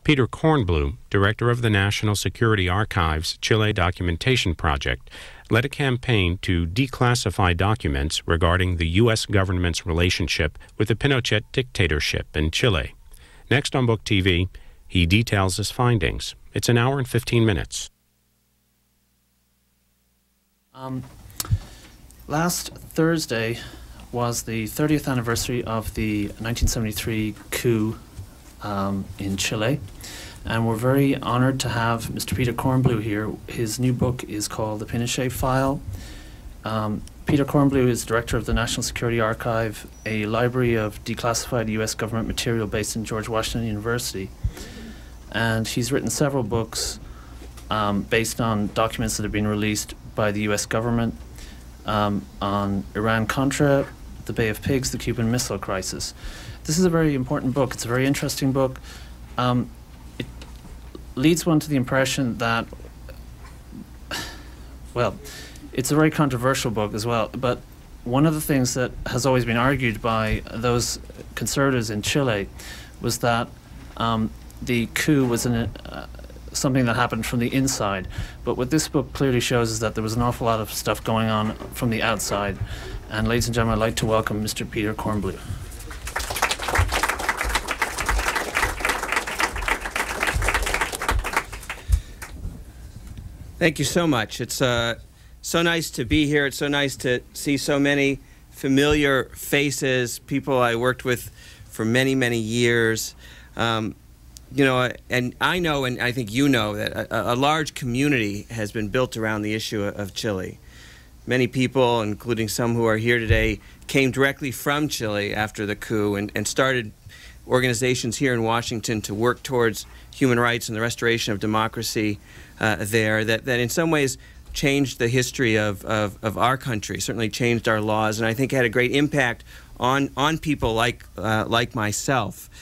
Peter Kornbluh, director of the National Security Archives Chile Documentation Project, led a campaign to declassify documents regarding the U.S. government's relationship with the Pinochet dictatorship in Chile. Next on Book TV, he details his findings. It's an hour and 15 minutes. Last Thursday was the 30th anniversary of the 1973 coup in Chile, and we're very honored to have Mr. Peter Kornbluh here. His new book is called The Pinochet File. Peter Kornbluh is director of the National Security Archive, a library of declassified U.S. government material based in George Washington University. And he's written several books based on documents that have been released by the U.S. government on Iran-Contra, the Bay of Pigs, the Cuban Missile Crisis. This is a very important book. It's a very interesting book. It leads one to the impression that, well, it's a very controversial book as well, but one of the things that has always been argued by those conservatives in Chile was that the coup was something that happened from the inside. But what this book clearly shows is that there was an awful lot of stuff going on from the outside. And ladies and gentlemen, I'd like to welcome Mr. Peter Kornbluh. Thank you so much. It's so nice to be here. It's so nice to see so many familiar faces, people I worked with for many, many years. You know, and I know, and I think you know, that a large community has been built around the issue of Chile. Many people, including some who are here today, came directly from Chile after the coup and started organizations here in Washington to work towards human rights and the restoration of democracy there, that in some ways changed the history of our country, certainly changed our laws, and I think had a great impact on people like myself.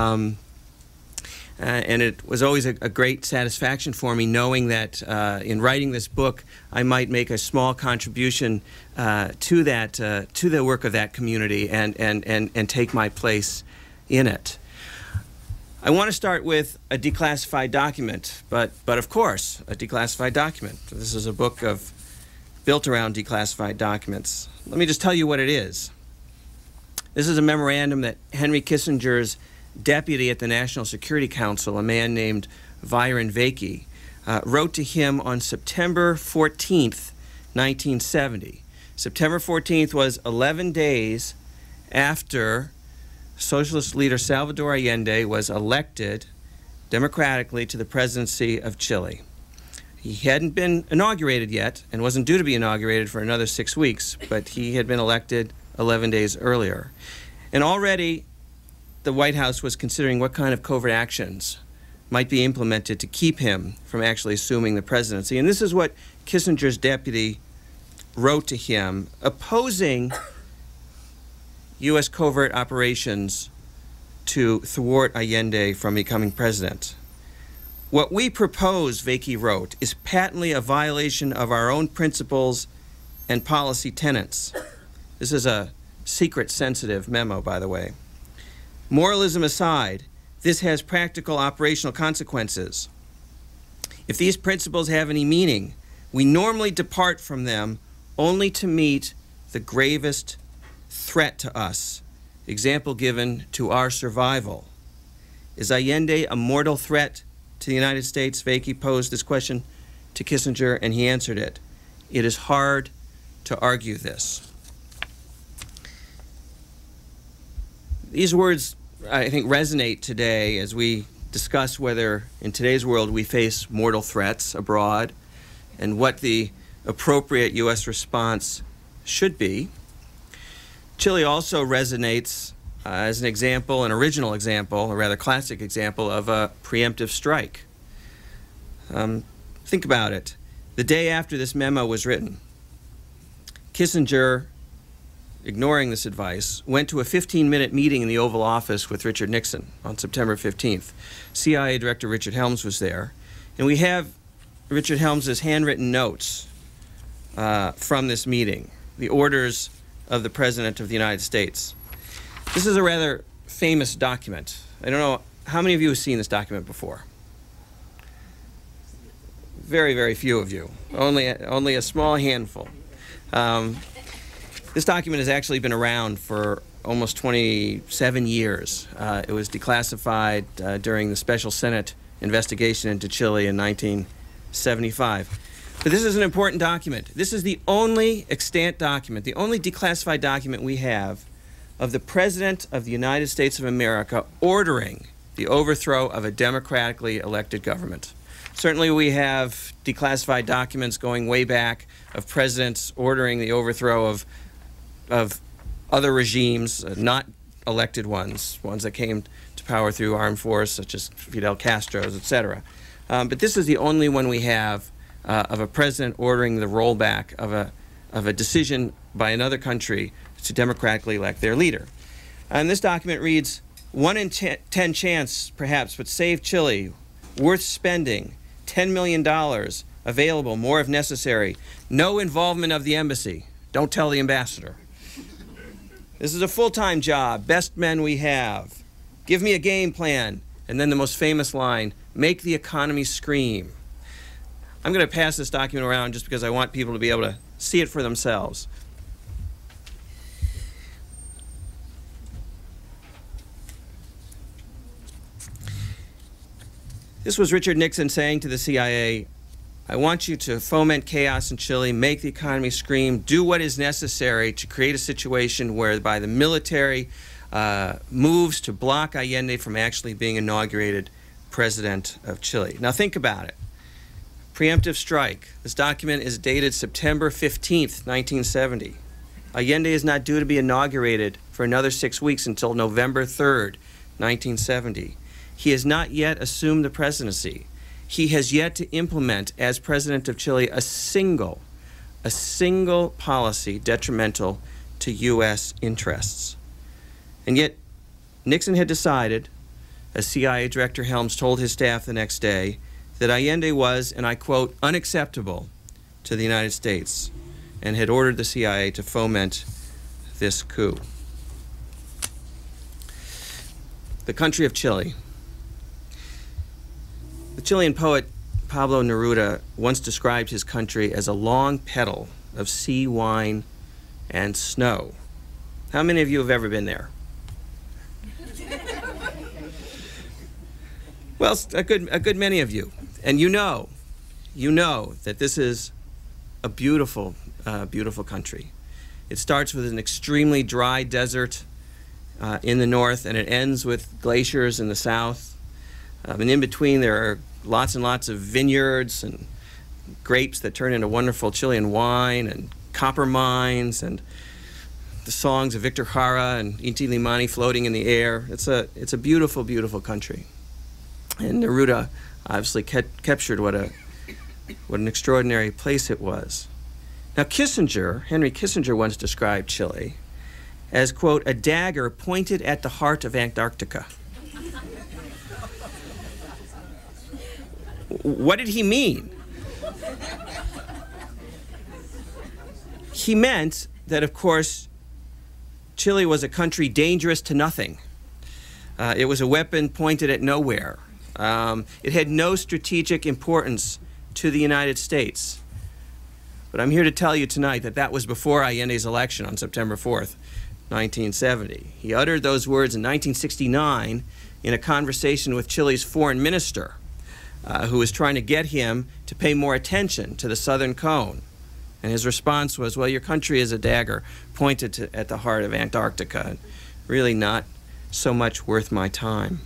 And it was always a great satisfaction for me knowing that in writing this book, I might make a small contribution to the work of that community and take my place in it. I want to start with a declassified document, but of course, a declassified document. This is a book built around declassified documents. Let me just tell you what it is. This is a memorandum that Henry Kissinger's deputy at the National Security Council, a man named Viren Vakey, wrote to him on September 14th, 1970. September 14th was 11 days after socialist leader Salvador Allende was elected democratically to the presidency of Chile. He hadn't been inaugurated yet and wasn't due to be inaugurated for another 6 weeks, but he had been elected 11 days earlier. And already the White House was considering what kind of covert actions might be implemented to keep him from actually assuming the presidency. And this is what Kissinger's deputy wrote to him, opposing U.S. covert operations to thwart Allende from becoming president. What we propose, Vakey wrote, is patently a violation of our own principles and policy tenets. This is a secret, sensitive memo, by the way. Moralism aside, this has practical operational consequences. If these principles have any meaning, we normally depart from them only to meet the gravest threat to us. Example given to our survival. Is Allende a mortal threat to the United States? Vakey posed this question to Kissinger, and he answered it. It is hard to argue this. These words, I think, resonate today as we discuss whether in today's world we face mortal threats abroad and what the appropriate U.S. response should be. Chile also resonates as an example, an original example, a rather classic example of a preemptive strike. Think about it. The day after this memo was written, Kissinger, ignoring this advice, went to a 15-minute meeting in the Oval Office with Richard Nixon on September 15th. CIA Director Richard Helms was there, and we have Richard Helms's handwritten notes from this meeting, the orders of the President of the United States. This is a rather famous document. I don't know how many of you have seen this document before? Very, very few of you. Only a small handful. This document has actually been around for almost 27 years. It was declassified during the Special Senate investigation into Chile in 1975. But this is an important document. This is the only extant document, the only declassified document we have of the President of the United States of America ordering the overthrow of a democratically elected government. Certainly we have declassified documents going way back of presidents ordering the overthrow of other regimes, not elected ones that came to power through armed force, such as Fidel Castro's, etc. But this is the only one we have of a president ordering the rollback of a decision by another country to democratically elect their leader. And this document reads, 1 in 10 chance, perhaps, but save Chile, worth spending, $10 million, available, more if necessary, no involvement of the embassy, don't tell the ambassador. This is a full-time job, best men we have, give me a game plan, and then the most famous line, make the economy scream. I'm going to pass this document around just because I want people to be able to see it for themselves. This was Richard Nixon saying to the CIA, I want you to foment chaos in Chile, make the economy scream, do what is necessary to create a situation whereby the military moves to block Allende from actually being inaugurated president of Chile. Now think about it. Preemptive strike. This document is dated September 15th, 1970. Allende is not due to be inaugurated for another 6 weeks until November 3rd, 1970. He has not yet assumed the presidency. He has yet to implement, as president of Chile, a single policy detrimental to U.S. interests. And yet, Nixon had decided, as CIA Director Helms told his staff the next day, that Allende was, and I quote, unacceptable to the United States, and had ordered the CIA to foment this coup. The country of Chile. The Chilean poet Pablo Neruda once described his country as a long petal of sea, wine, and snow. How many of you have ever been there? Well, a good many of you. And you know that this is a beautiful, beautiful country. It starts with an extremely dry desert in the north, and it ends with glaciers in the south. And in between, there are lots and lots of vineyards and grapes that turn into wonderful Chilean wine, and copper mines, and the songs of Victor Jara and Inti Limani floating in the air. It's a beautiful, beautiful country. And Neruda obviously captured what an extraordinary place it was. Now Henry Kissinger once described Chile as, quote, a dagger pointed at the heart of Antarctica. What did he mean? He meant that, of course, Chile was a country dangerous to nothing. It was a weapon pointed at nowhere. It had no strategic importance to the United States. But I'm here to tell you tonight that that was before Allende's election on September 4th, 1970. He uttered those words in 1969 in a conversation with Chile's foreign minister, who was trying to get him to pay more attention to the Southern Cone. And his response was, well, your country is a dagger pointed at the heart of Antarctica, and really not so much worth my time.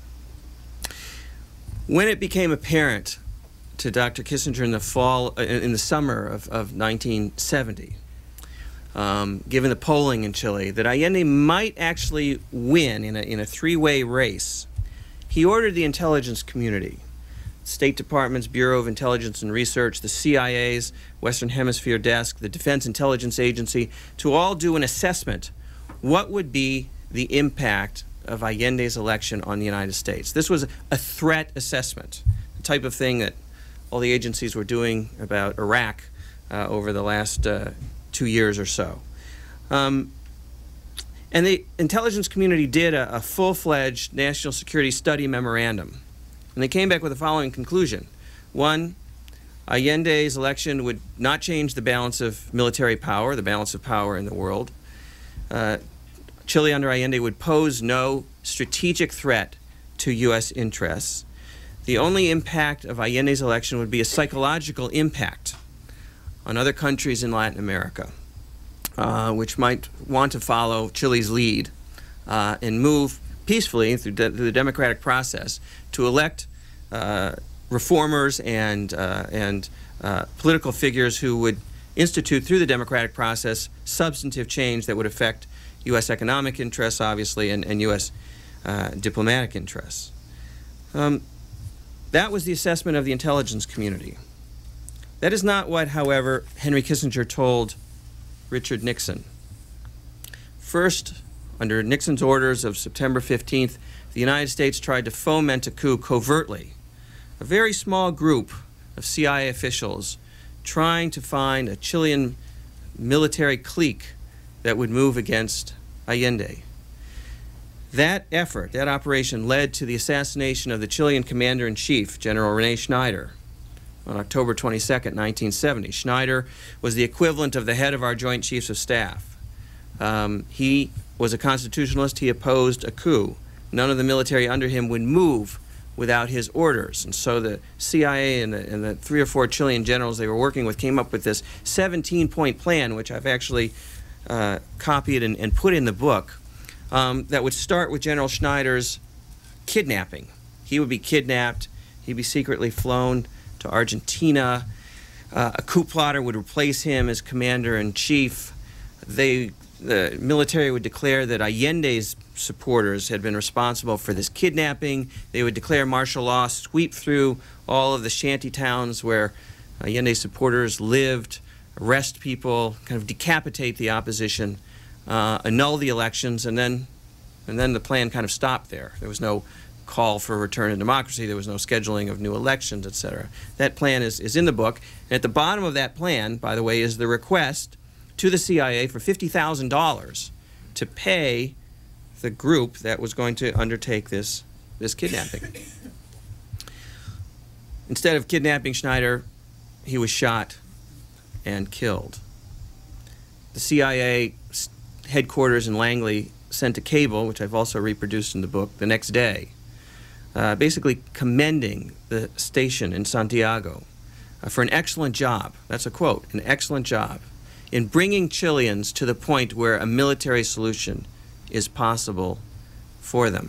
When it became apparent to Dr. Kissinger in the summer of 1970, given the polling in Chile, that Allende might actually win in a three-way race, he ordered the intelligence community, State Department's Bureau of Intelligence and Research, the CIA's Western Hemisphere Desk, the Defense Intelligence Agency, to all do an assessment. What would be the impact of Allende's election on the United States? This was a threat assessment, the type of thing that all the agencies were doing about Iraq over the last 2 years or so. And And the intelligence community did a full-fledged national security study memorandum. And they came back with the following conclusion. One, Allende's election would not change the balance of military power, the balance of power in the world. Chile under Allende would pose no strategic threat to U.S. interests. The only impact of Allende's election would be a psychological impact on other countries in Latin America, which might want to follow Chile's lead and move peacefully through the democratic process to elect reformers and political figures who would institute through the democratic process substantive change that would affect U.S. economic interests, obviously, and U.S. Diplomatic interests. That was the assessment of the intelligence community. That is not what, however, Henry Kissinger told Richard Nixon. First, under Nixon's orders of September 15th, the United States tried to foment a coup covertly. A very small group of CIA officials trying to find a Chilean military clique that would move against Allende. That effort, that operation, led to the assassination of the Chilean commander-in-chief, General Ronni Schneider, on October 22nd, 1970. Schneider was the equivalent of the head of our Joint Chiefs of Staff. He was a constitutionalist. He opposed a coup. None of the military under him would move without his orders. And so the CIA and the 3 or 4 Chilean generals they were working with came up with this 17-point plan, which I've actually copied and put in the book, that would start with General Schneider's kidnapping. He would be kidnapped. He'd be secretly flown to Argentina. A coup plotter would replace him as commander-in-chief. The military would declare that Allende's supporters had been responsible for this kidnapping. They would declare martial law, sweep through all of the shanty towns where Allende's supporters lived, arrest people, kind of decapitate the opposition, annul the elections, and then the plan kind of stopped there. There was no call for a return to democracy. There was no scheduling of new elections, etc. That plan is in the book. And at the bottom of that plan, by the way, is the request to the CIA for $50,000 to pay the group that was going to undertake this kidnapping. Instead of kidnapping Schneider, he was shot and killed. The CIA headquarters in Langley sent a cable, which I've also reproduced in the book, the next day, basically commending the station in Santiago for an excellent job. That's a quote, an excellent job in bringing Chileans to the point where a military solution is possible for them.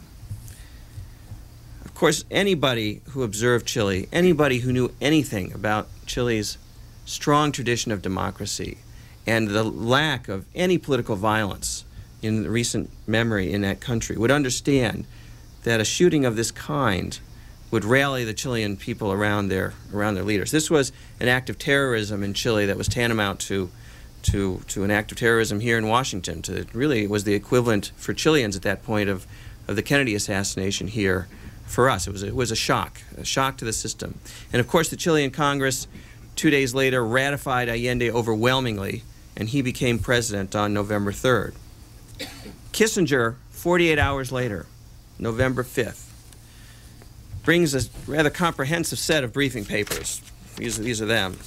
Of course, anybody who observed Chile, anybody who knew anything about Chile's strong tradition of democracy and the lack of any political violence in recent memory in that country would understand that a shooting of this kind would rally the Chilean people around their leaders. This was an act of terrorism in Chile that was tantamount to an act of terrorism here in Washington. Really, it was the equivalent for Chileans at that point of the Kennedy assassination here for us. It was a shock to the system. And of course, the Chilean Congress 2 days later ratified Allende overwhelmingly, and he became president on November 3rd. Kissinger, 48 hours later, November 5th, brings a rather comprehensive set of briefing papers, these are them,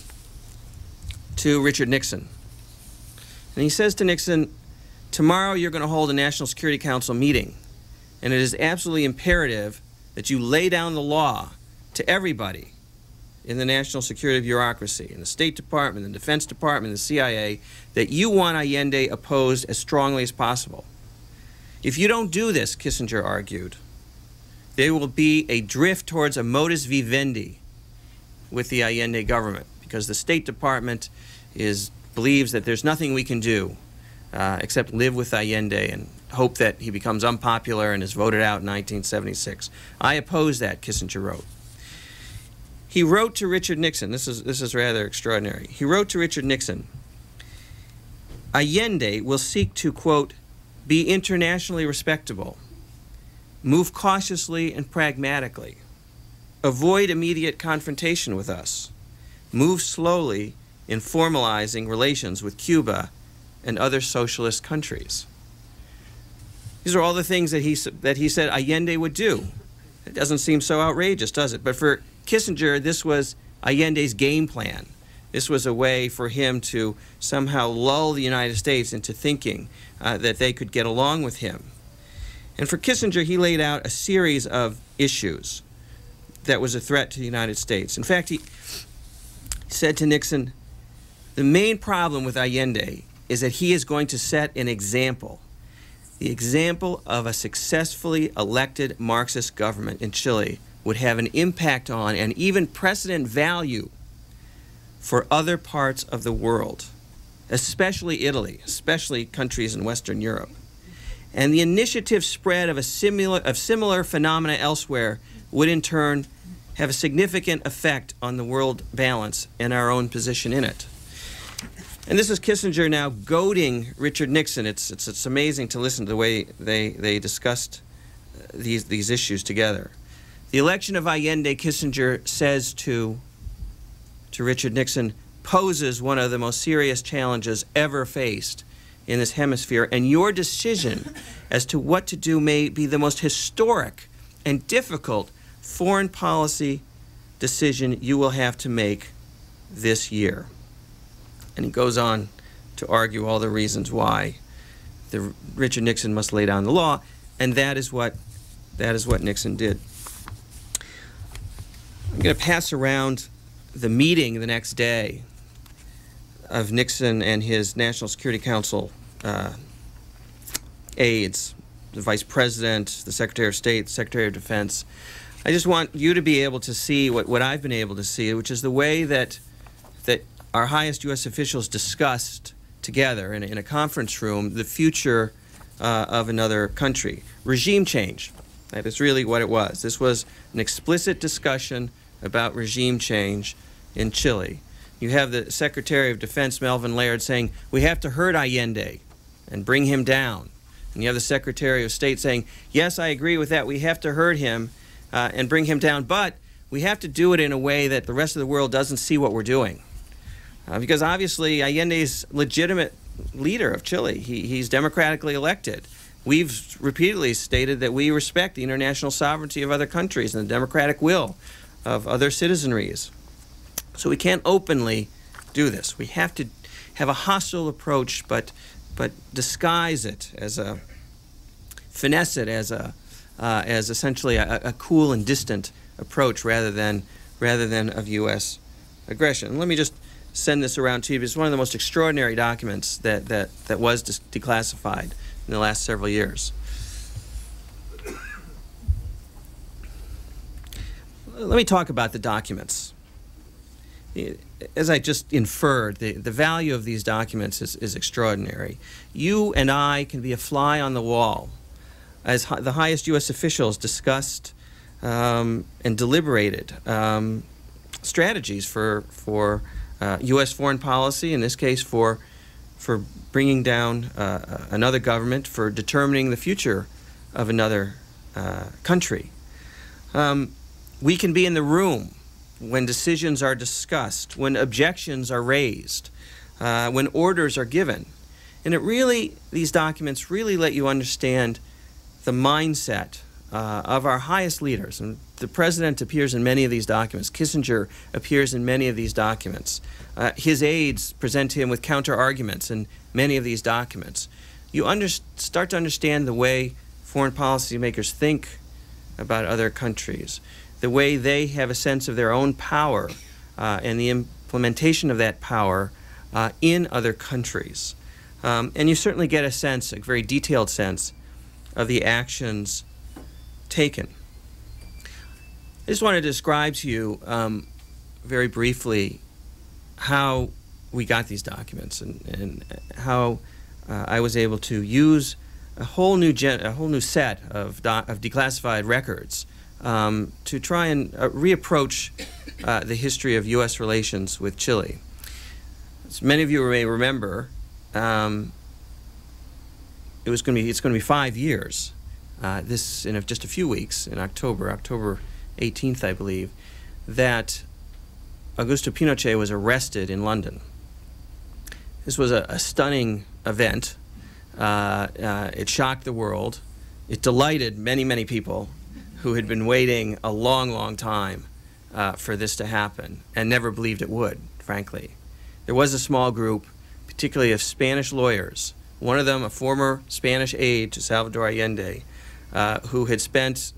to Richard Nixon. And he says to Nixon, tomorrow you're going to hold a National Security Council meeting, and it is absolutely imperative that you lay down the law to everybody in the national security bureaucracy, in the State Department, the Defense Department, the CIA, that you want Allende opposed as strongly as possible. If you don't do this, Kissinger argued, there will be a drift towards a modus vivendi with the Allende government, because the State Department believes that there's nothing we can do except live with Allende and hope that he becomes unpopular and is voted out in 1976. I oppose that, Kissinger wrote. He wrote to Richard Nixon, this is rather extraordinary. He wrote to Richard Nixon, Allende will seek to, quote, be internationally respectable, move cautiously and pragmatically, avoid immediate confrontation with us, move slowly in formalizing relations with Cuba and other socialist countries. These are all the things that he said Allende would do. It doesn't seem so outrageous, does it? But for Kissinger, this was Allende's game plan. This was a way for him to somehow lull the United States into thinking that they could get along with him. And for Kissinger, he laid out a series of issues that was a threat to the United States. In fact, he said to Nixon, the main problem with Allende is that he is going to set an example, the example of a successfully elected Marxist government in Chile would have an impact on and even precedent value for other parts of the world, especially Italy, especially countries in Western Europe. And the initiative spread of similar phenomena elsewhere would in turn have a significant effect on the world balance and our own position in it. And this is Kissinger now goading Richard Nixon. It's amazing to listen to the way they discussed these issues together. The election of Allende, Kissinger says to Richard Nixon, poses one of the most serious challenges ever faced in this hemisphere, and your decision as to what to do may be the most historic and difficult foreign policy decision you will have to make this year. And he goes on to argue all the reasons why Richard Nixon must lay down the law, and that is what Nixon did. I'm going to pass around the meeting the next day of Nixon and his National Security Council aides, the Vice President, the Secretary of State, the Secretary of Defense. I just want you to be able to see what I've been able to see, which is the way that our highest U.S. officials discussed together in a conference room the future of another country. Regime change. That is really what it was. This was an explicit discussion about regime change in Chile. You have the Secretary of Defense, Melvin Laird, saying, we have to hurt Allende and bring him down. And you have the Secretary of State saying, yes, I agree with that. We have to hurt him and bring him down, but we have to do it in a way that the rest of the world doesn't see what we're doing. Because obviously Allende's legitimate leader of Chile. He's democratically elected. We've repeatedly stated that we respect the international sovereignty of other countries and the democratic will of other citizenries. So we can't openly do this. We have to have a hostile approach, but disguise it as finesse it as essentially a cool and distant approach rather than of U.S. aggression. And let me just send this around to you. It's one of the most extraordinary documents that was declassified in the last several years. Let me talk about the documents. As I just inferred, the value of these documents is extraordinary. You and I can be a fly on the wall as the highest U.S. officials discussed and deliberated strategies for U.S. foreign policy, in this case for bringing down another government, for determining the future of another country. We can be in the room when decisions are discussed, when objections are raised, when orders are given. And these documents really let you understand the mindset of our highest leaders. And the President appears in many of these documents. Kissinger appears in many of these documents. His aides present him with counter-arguments in many of these documents. You start to understand the way foreign policy makers think about other countries, the way they have a sense of their own power and the implementation of that power in other countries. And you certainly get a sense, a very detailed sense, of the actions taken. I just wanted to describe to you very briefly how we got these documents and how I was able to use a whole new set of declassified records to try and reapproach the history of U.S. relations with Chile. As many of you may remember, it's going to be 5 years. This in just a few weeks, in October 18th, I believe, that Augusto Pinochet was arrested in London. This was a stunning event. It shocked the world. it delighted many, many people who had been waiting a long, long time for this to happen and never believed it would, frankly. There was a small group, particularly of Spanish lawyers, one of them a former Spanish aide to Salvador Allende, who had spent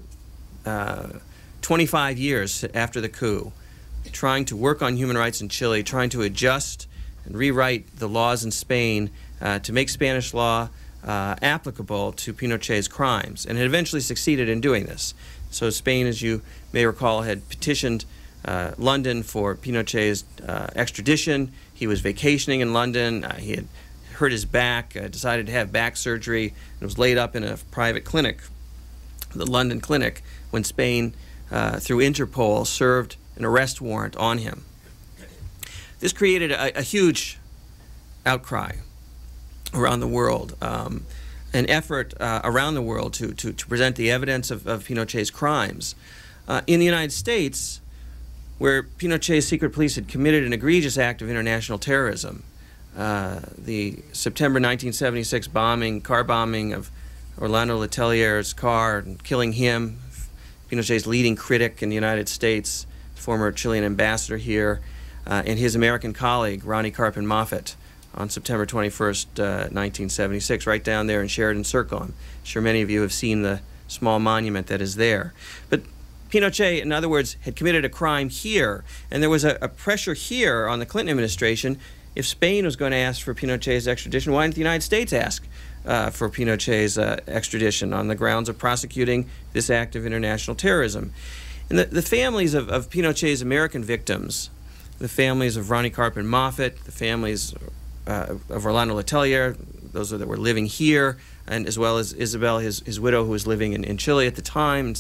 25 years after the coup trying to work on human rights in Chile, trying to adjust and rewrite the laws in Spain to make Spanish law applicable to Pinochet's crimes, and had eventually succeeded in doing this. So Spain, as you may recall, had petitioned London for Pinochet's extradition. He was vacationing in London. He had hurt his back, decided to have back surgery, and was laid up in a private clinic, the London clinic, when Spain, through Interpol, served an arrest warrant on him. This created a huge outcry around the world, an effort around the world to present the evidence of Pinochet's crimes. In the United States, where Pinochet's secret police had committed an egregious act of international terrorism, the September 1976 car bombing of Orlando Letelier's car and killing him, Pinochet's leading critic in the United States, former Chilean ambassador here, and his American colleague, Ronni Moffitt, on September 21st, 1976, right down there in Sheridan Circle. I'm sure many of you have seen the small monument that is there. But Pinochet, in other words, had committed a crime here, and there was a pressure here on the Clinton administration. If Spain was going to ask for Pinochet's extradition, why didn't the United States ask for Pinochet's extradition on the grounds of prosecuting this act of international terrorism? And the families of Pinochet's American victims, the families of Ronni Moffitt, the families of Orlando Letelier, those that were living here, and as well as Isabel, his widow, who was living in Chile at the time,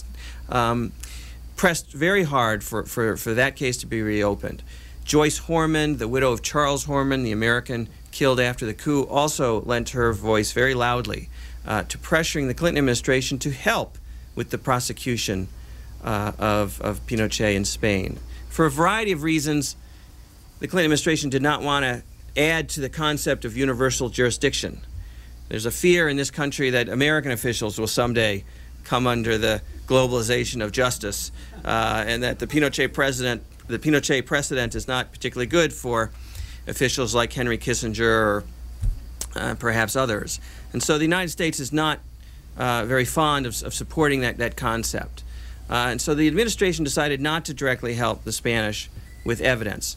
pressed very hard for that case to be reopened. Joyce Horman, the widow of Charles Horman, the American killed after the coup, also lent her voice very loudly to pressuring the Clinton administration to help with the prosecution of Pinochet in Spain. For a variety of reasons, the Clinton administration did not want to add to the concept of universal jurisdiction. There's a fear in this country that American officials will someday come under the globalization of justice, and that the Pinochet precedent is not particularly good for officials like Henry Kissinger or perhaps others. And so the United States is not very fond of supporting that concept. And so the administration decided not to directly help the Spanish with evidence.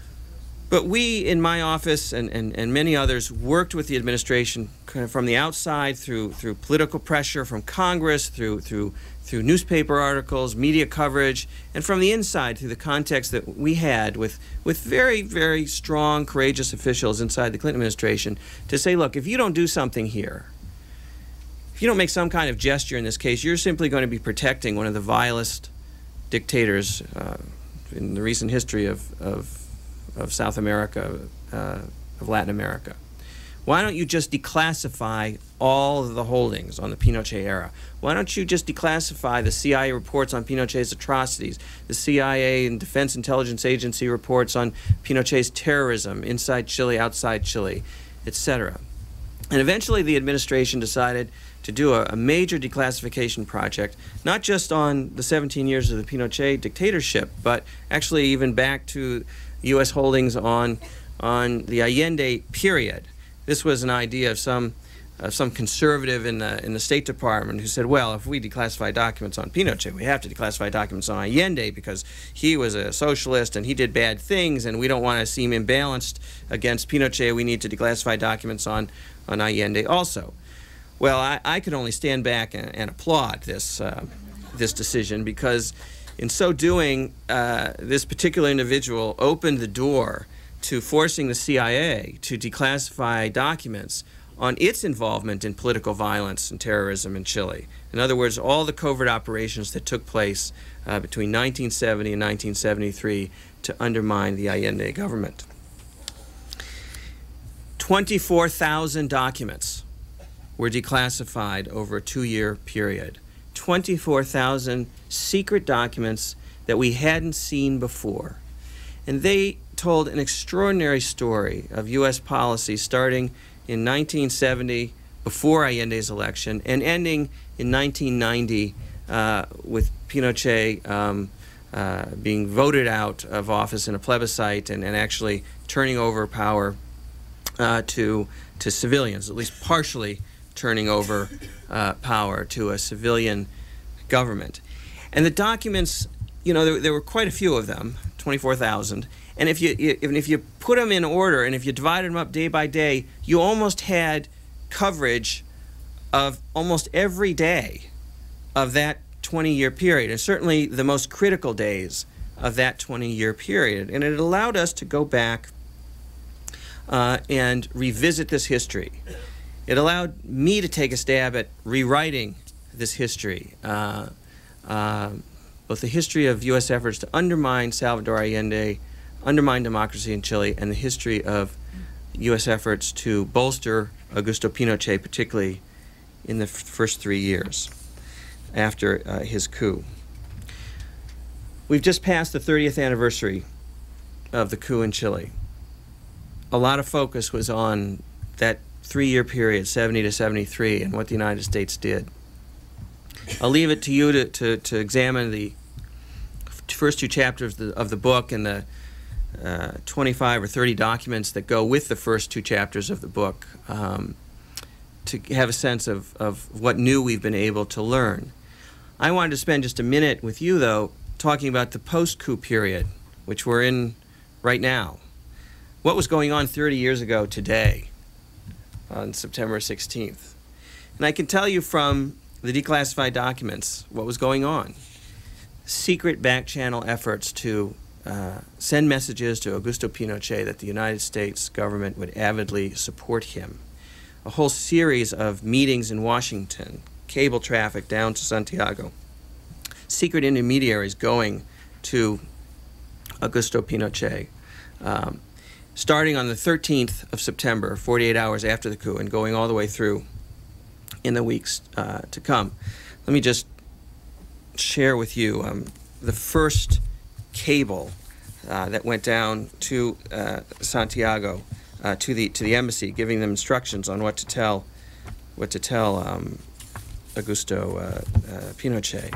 But we, in my office and many others, worked with the administration kind of from the outside through political pressure from Congress, through newspaper articles, media coverage, and from the inside through the context that we had with very, very strong, courageous officials inside the Clinton administration to say, look, if you don't do something here, if you don't make some kind of gesture in this case, you're simply going to be protecting one of the vilest dictators in the recent history of South America, of Latin America. Why don't you just declassify all of the holdings on the Pinochet era? Why don't you just declassify the CIA reports on Pinochet's atrocities, the CIA and Defense Intelligence Agency reports on Pinochet's terrorism inside Chile, outside Chile, etc. And eventually the administration decided to do a major declassification project, not just on the 17 years of the Pinochet dictatorship, but actually even back to U.S. holdings on the Allende period. This was an idea of some conservative in the State Department who said, well, if we declassify documents on Pinochet, we have to declassify documents on Allende because he was a socialist and he did bad things, and we don't want to seem imbalanced against Pinochet. We need to declassify documents on Allende also. Well, I could only stand back and applaud this decision, because in so doing, this particular individual opened the door to forcing the CIA to declassify documents on its involvement in political violence and terrorism in Chile. In other words, all the covert operations that took place between 1970 and 1973 to undermine the Allende government. 24,000 documents were declassified over a 2-year period. 24,000 secret documents that we hadn't seen before. And they told an extraordinary story of U.S. policy starting in 1970, before Allende's election, and ending in 1990 with Pinochet being voted out of office in a plebiscite and actually turning over power to civilians, at least partially turning over power to a civilian government. And the documents, you know, there were quite a few of them, 24,000. And if you put them in order and if you divided them up day by day, you almost had coverage of almost every day of that 20-year period, and certainly the most critical days of that 20-year period. And it allowed us to go back and revisit this history. It allowed me to take a stab at rewriting this history, both the history of U.S. efforts to undermine Salvador Allende, undermine democracy in Chile, and the history of U.S. efforts to bolster Augusto Pinochet, particularly in the first 3 years after his coup. We've just passed the 30th anniversary of the coup in Chile. A lot of focus was on that 3-year period, 70 to 73, and what the United States did. I'll leave it to you to examine the first 2 chapters of the book and the 25 or 30 documents that go with the first 2 chapters of the book to have a sense of what new we've been able to learn. I wanted to spend just a minute with you, though, talking about the post-coup period, which we're in right now. What was going on 30 years ago today, on September 16th? And I can tell you from the declassified documents what was going on. Secret back-channel efforts to send messages to Augusto Pinochet that the United States government would avidly support him. A whole series of meetings in Washington, cable traffic down to Santiago, secret intermediaries going to Augusto Pinochet, starting on the 13th of September, 48 hours after the coup, and going all the way through in the weeks to come. Let me just share with you the first cable that went down to Santiago, to the embassy, giving them instructions on what to tell Augusto Pinochet.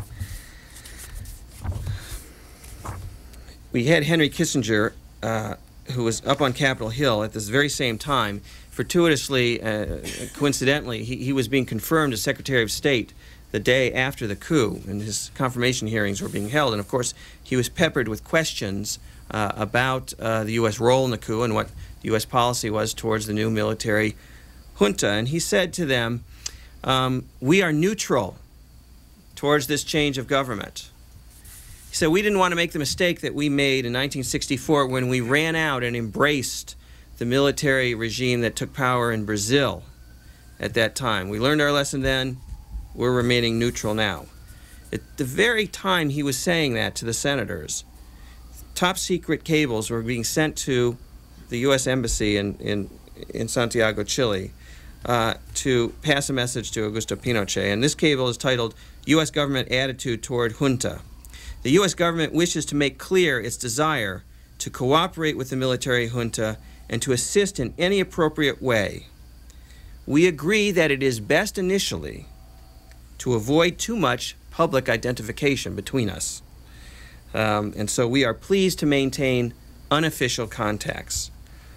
We had Henry Kissinger, who was up on Capitol Hill at this very same time. Fortuitously, coincidentally, he was being confirmed as Secretary of State the day after the coup, and his confirmation hearings were being held. And of course, he was peppered with questions about the U.S. role in the coup and what the U.S. policy was towards the new military junta. And he said to them, we are neutral towards this change of government. He said, we didn't want to make the mistake that we made in 1964 when we ran out and embraced the military regime that took power in Brazil at that time. We learned our lesson then. We're remaining neutral now. At the very time he was saying that to the senators, top secret cables were being sent to the U.S. Embassy in Santiago, Chile, to pass a message to Augusto Pinochet. And this cable is titled, U.S. Government Attitude Toward Junta. The U.S. government wishes to make clear its desire to cooperate with the military junta and to assist in any appropriate way. We agree that it is best initially to avoid too much public identification between us. And so we are pleased to maintain unofficial contacts.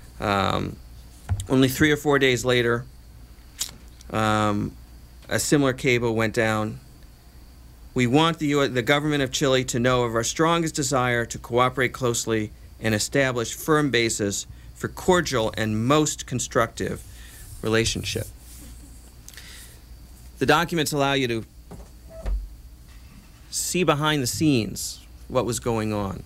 Only 3 or 4 days later, a similar cable went down. We want the government of Chile to know of our strongest desire to cooperate closely and establish firm basis for cordial and most constructive relationship. The documents allow you to see behind the scenes what was going on.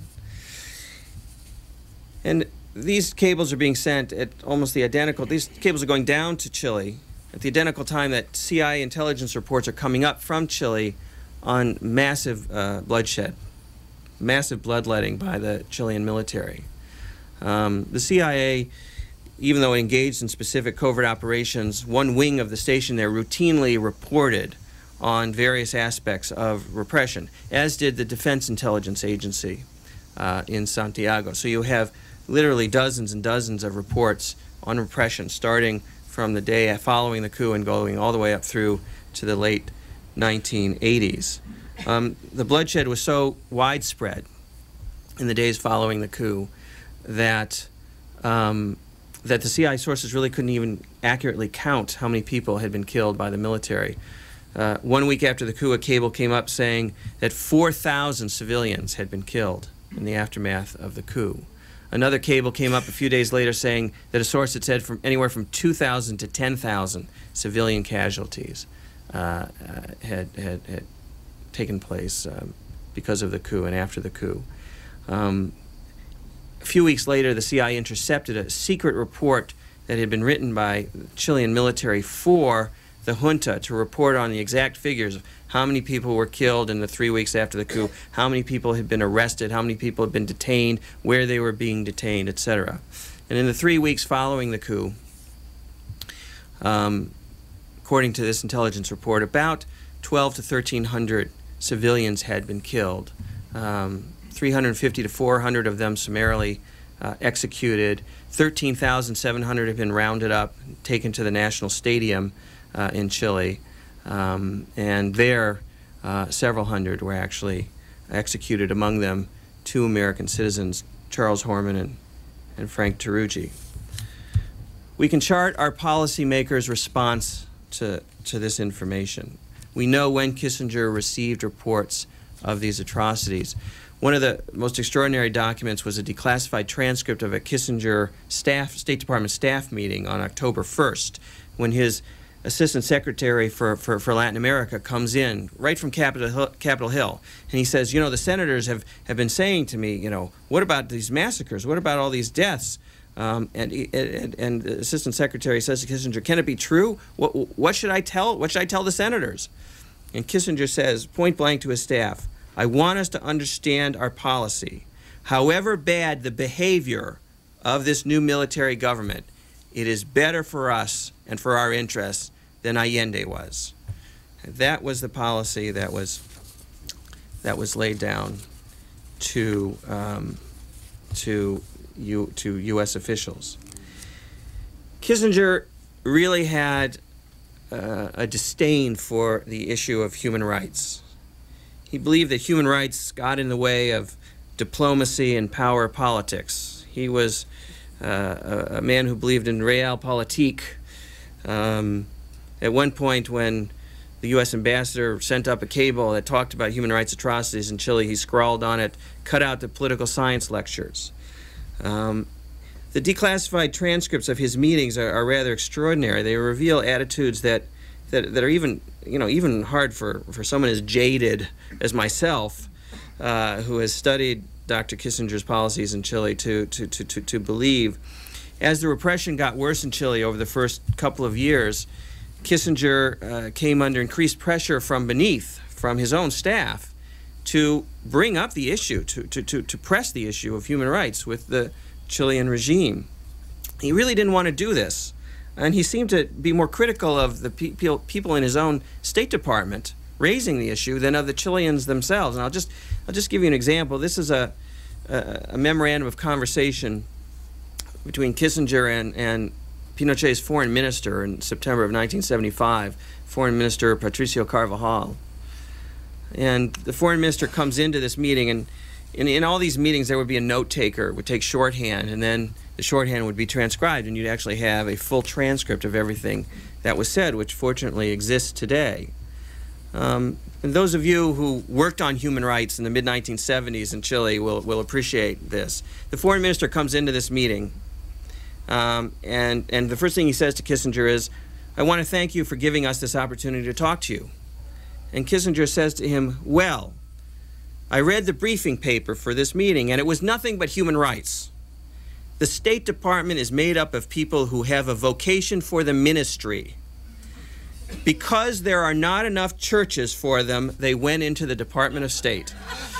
And these cables are being sent at almost the identical, these cables are going down to Chile at the identical time that CIA intelligence reports are coming up from Chile on massive bloodshed, massive bloodletting by the Chilean military. The CIA, even though it engaged in specific covert operations, one wing of the station there routinely reported on various aspects of repression, as did the Defense Intelligence Agency in Santiago. So you have literally dozens and dozens of reports on repression, starting from the day following the coup and going all the way up through to the late 1980s. The bloodshed was so widespread in the days following the coup that that the CIA sources really couldn't even accurately count how many people had been killed by the military. 1 week after the coup, a cable came up saying that 4,000 civilians had been killed in the aftermath of the coup. Another cable came up a few days later saying that a source had said from anywhere from 2,000 to 10,000 civilian casualties had taken place because of the coup and after the coup. A few weeks later, the CIA intercepted a secret report that had been written by the Chilean military for the junta to report on the exact figures of how many people were killed in the 3 weeks after the coup, how many people had been arrested, how many people had been detained, where they were being detained, etc. And in the 3 weeks following the coup, according to this intelligence report, about 1,200 to 1,300 civilians had been killed. 350 to 400 of them summarily executed. 13,700 have been rounded up, taken to the National Stadium in Chile, and there several hundred were actually executed, among them 2 American citizens, Charles Horman and Frank Tarugi. We can chart our policymakers' response to this information. We know when Kissinger received reports of these atrocities. One of the most extraordinary documents was a declassified transcript of a Kissinger State Department staff meeting on October 1st, when his assistant secretary for Latin America comes in right from Capitol Hill, and he says, you know, the senators have been saying to me, you know, what about these massacres? What about all these deaths? And the assistant secretary says to Kissinger, can it be true? What should I tell? What should I tell the senators? And Kissinger says, point blank to his staff, I want us to understand our policy. However bad the behavior of this new military government, it is better for us and for our interests than Allende was. And that was the policy that was laid down to U.S. officials. Kissinger really had a disdain for the issue of human rights. He believed that human rights got in the way of diplomacy and power politics. He was a man who believed in realpolitik. At one point, when the U.S. ambassador sent up a cable that talked about human rights atrocities in Chile, he scrawled on it, cut out the political science lectures. The declassified transcripts of his meetings are rather extraordinary. They reveal attitudes that are even hard for someone as jaded as myself, who has studied Dr. Kissinger's policies in Chile to believe. As the repression got worse in Chile over the first couple of years, Kissinger came under increased pressure from beneath, from his own staff, to bring up the issue, to press the issue of human rights with the Chilean regime. He really didn't want to do this, and he seemed to be more critical of the people in his own State Department raising the issue than of the Chileans themselves. And I'll just give you an example. This is a memorandum of conversation between Kissinger and Pinochet's foreign minister in September of 1975, Foreign Minister Patricio Carvajal. And the foreign minister comes into this meeting, and in all these meetings there would be a note taker, would take shorthand, and then the shorthand would be transcribed, and you'd actually have a full transcript of everything that was said, which fortunately exists today. And those of you who worked on human rights in the mid-1970s in Chile will appreciate this. The foreign minister comes into this meeting, and the first thing he says to Kissinger is, I want to thank you for giving us this opportunity to talk to you. And Kissinger says to him, well, I read the briefing paper for this meeting, and it was nothing but human rights. The State Department is made up of people who have a vocation for the ministry. Because there are not enough churches for them, they went into the Department of State.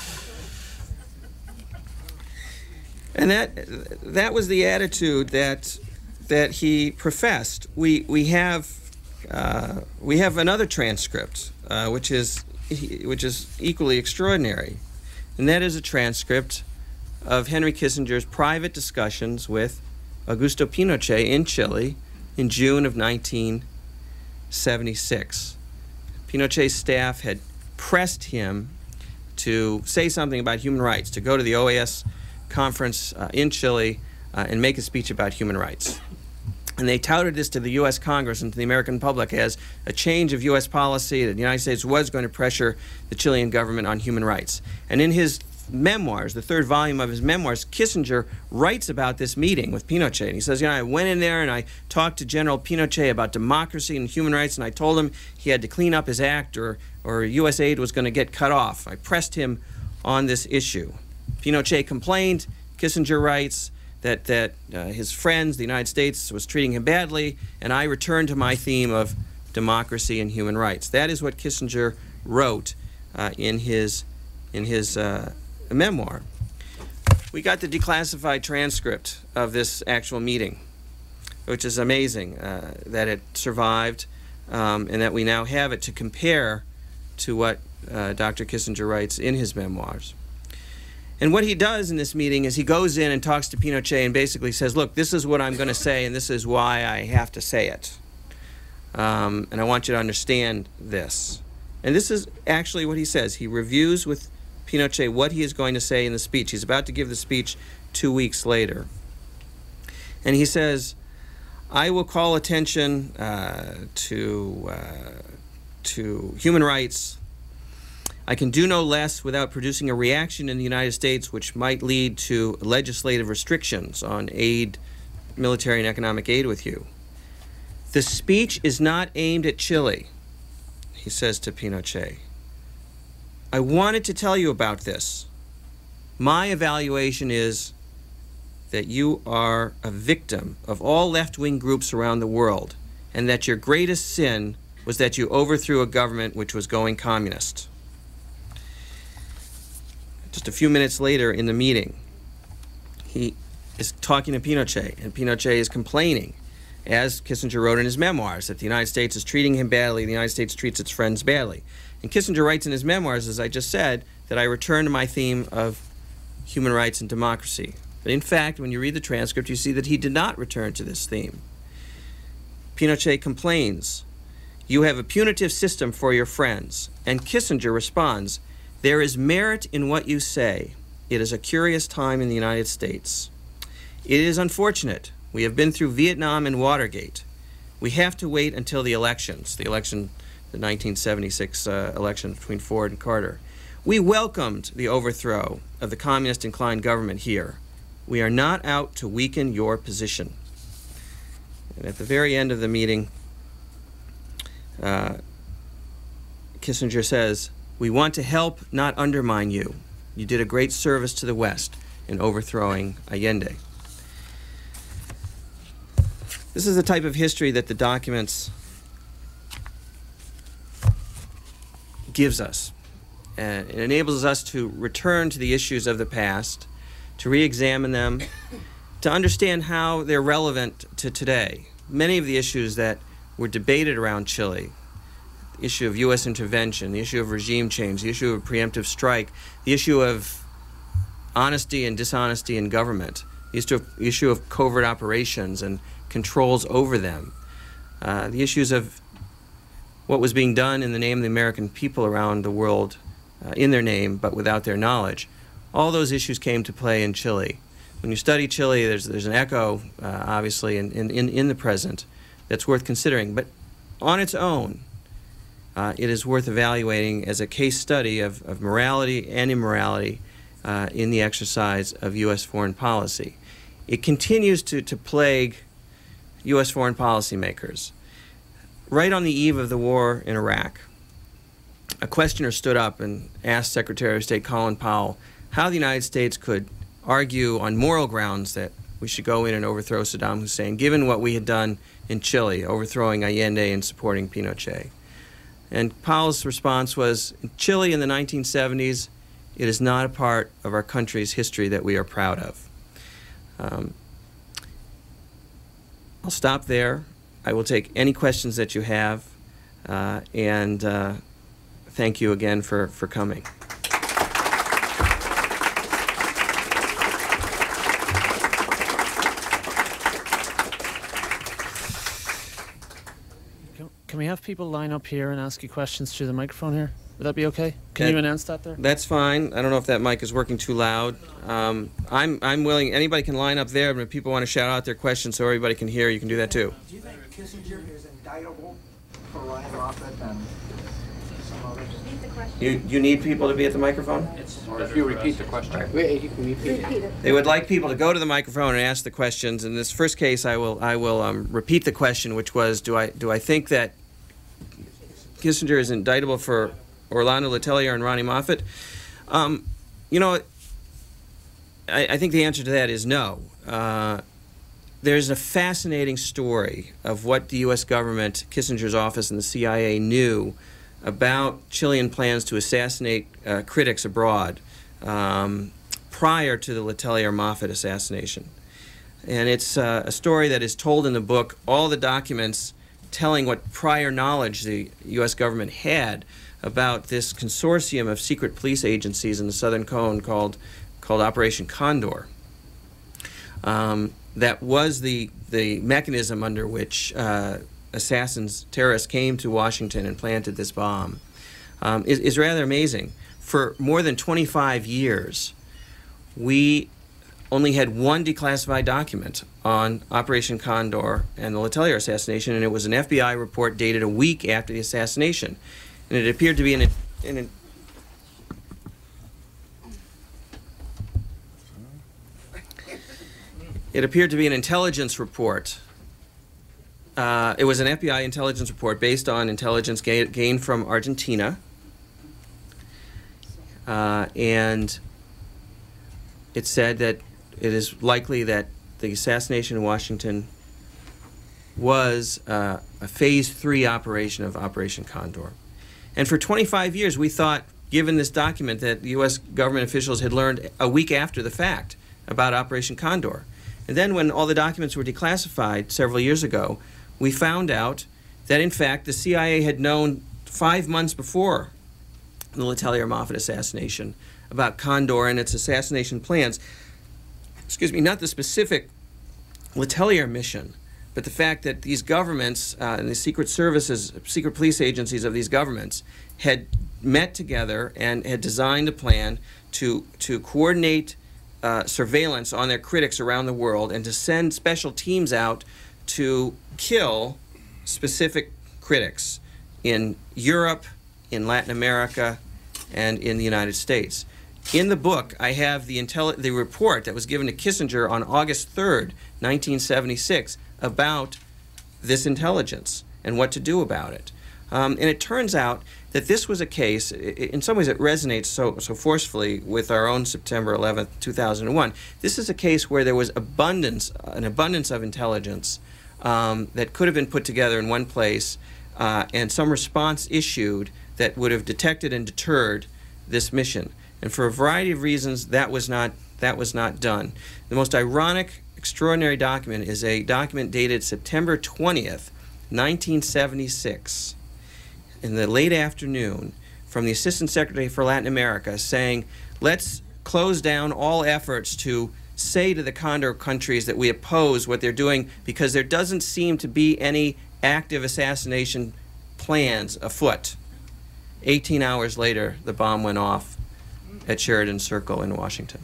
And that was the attitude that he professed. We have another transcript, which is equally extraordinary, and that is a transcript of Henry Kissinger's private discussions with Augusto Pinochet in Chile in June of 1976. Pinochet's staff had pressed him to say something about human rights, to go to the OAS conference in Chile and make a speech about human rights. And they touted this to the U.S. Congress and to the American public as a change of U.S. policy, that the United States was going to pressure the Chilean government on human rights. And in his memoirs, the third volume of his memoirs, Kissinger writes about this meeting with Pinochet. And he says, I went in there and I talked to General Pinochet about democracy and human rights, and I told him he had to clean up his act or U.S. aid was going to get cut off. I pressed him on this issue. Pinochet complained. Kissinger writes that his friends, the United States, was treating him badly, and I returned to my theme of democracy and human rights. That is what Kissinger wrote in his memoir. We got the declassified transcript of this actual meeting, which is amazing that it survived and that we now have it to compare to what Dr. Kissinger writes in his memoirs. And what he does in this meeting is he goes in and talks to Pinochet and basically says, look, this is what I'm going to say, and this is why I have to say it. And I want you to understand this. And this is actually what he says. He reviews with Pinochet what he is going to say in the speech. He's about to give the speech 2 weeks later. And he says, I will call attention to human rights. I can do no less without producing a reaction in the United States which might lead to legislative restrictions on aid, military and economic aid with you. The speech is not aimed at Chile, he says to Pinochet. I wanted to tell you about this. My evaluation is that you are a victim of all left-wing groups around the world, and that your greatest sin was that you overthrew a government which was going communist. Just a few minutes later in the meeting, he is talking to Pinochet, and Pinochet is complaining, as Kissinger wrote in his memoirs, that the United States is treating him badly, the United States treats its friends badly. And Kissinger writes in his memoirs, as I just said, that I return to my theme of human rights and democracy. But in fact, when you read the transcript, you see that he did not return to this theme. Pinochet complains, you have a punitive system for your friends. And Kissinger responds, there is merit in what you say. It is a curious time in the United States. It is unfortunate. We have been through Vietnam and Watergate. We have to wait until the elections, the 1976 election between Ford and Carter. We welcomed the overthrow of the communist-inclined government here. We are not out to weaken your position. And at the very end of the meeting, Kissinger says, we want to help, not undermine you. You did a great service to the West in overthrowing Allende. This is the type of history that the documents gives us. It enables us to return to the issues of the past, to re-examine them, to understand how they're relevant to today. Many of the issues that were debated around Chile, the issue of U.S. intervention, the issue of regime change, the issue of preemptive strike, the issue of honesty and dishonesty in government, the issue of covert operations and controls over them, the issues of what was being done in the name of the American people around the world, in their name but without their knowledge. All those issues came to play in Chile. When you study Chile, there's an echo, obviously, in the present that's worth considering. But on its own, it is worth evaluating as a case study of morality and immorality in the exercise of U.S. foreign policy. It continues to plague U.S. foreign policymakers. Right on the eve of the war in Iraq, a questioner stood up and asked Secretary of State Colin Powell how the United States could argue on moral grounds that we should go in and overthrow Saddam Hussein, given what we had done in Chile, overthrowing Allende and supporting Pinochet. And Powell's response was, in Chile in the 1970s, it is not a part of our country's history that we are proud of. I'll stop there. I will take any questions that you have, and thank you again for coming. Can we have have people line up here and ask you questions through the microphone here? Would that be okay? Can you announce that there? That's fine. I don't know if that mic is working too loud. I'm willing. Anybody can line up there, but if people want to shout out their questions so everybody can hear, you can do that too. Do you think Kissinger is indictable for Ryan Moffitt and some others? You need people to be at the microphone? If you repeat the question. Wait, you can repeat it. They would like people to go to the microphone and ask the questions. In this first case, I will repeat the question, which was, do I think that Kissinger is indictable for Orlando Letelier and Ronni Moffitt? You know, I think the answer to that is no. There's a fascinating story of what the U.S. government, Kissinger's office, and the CIA knew about Chilean plans to assassinate critics abroad prior to the Letelier-Moffitt assassination. And it's a story that is told in the book, all the documents telling what prior knowledge the U.S. government had about this consortium of secret police agencies in the Southern Cone called Operation Condor. That was the mechanism under which terrorists came to Washington and planted this bomb. Is rather amazing. For more than 25 years, we only had one declassified document on Operation Condor and the Letelier assassination, and it was an FBI report dated a week after the assassination. And it appeared to be an intelligence report. It was an FBI intelligence report based on intelligence gained from Argentina. And it said that it is likely that the assassination in Washington was a Phase 3 operation of Operation Condor. And for 25 years, we thought, given this document, that the U.S. government officials had learned a week after the fact about Operation Condor. And then when all the documents were declassified several years ago, we found out that, in fact, the CIA had known 5 months before the Letelier-Moffitt assassination about Condor and its assassination plans. Excuse me, not the specific Letelier mission, but the fact that these governments and the secret services, secret police agencies of these governments had met together and had designed a plan to coordinate surveillance on their critics around the world and to send special teams out to kill specific critics in Europe, in Latin America, and in the United States. In the book, I have the report that was given to Kissinger on August 3rd, 1976, about this intelligence and what to do about it. And it turns out that this was a case, in some ways it resonates so forcefully with our own September 11th, 2001. This is a case where there was an abundance of intelligence that could have been put together in one place and some response issued that would have detected and deterred this mission. And for a variety of reasons, that was not done. The most ironic, extraordinary document is a document dated September 20th, 1976, in the late afternoon, from the Assistant Secretary for Latin America saying, let's close down all efforts to say to the Condor countries that we oppose what they're doing because there doesn't seem to be any active assassination plans afoot. 18 hours later, the bomb went off at Sheridan Circle in Washington.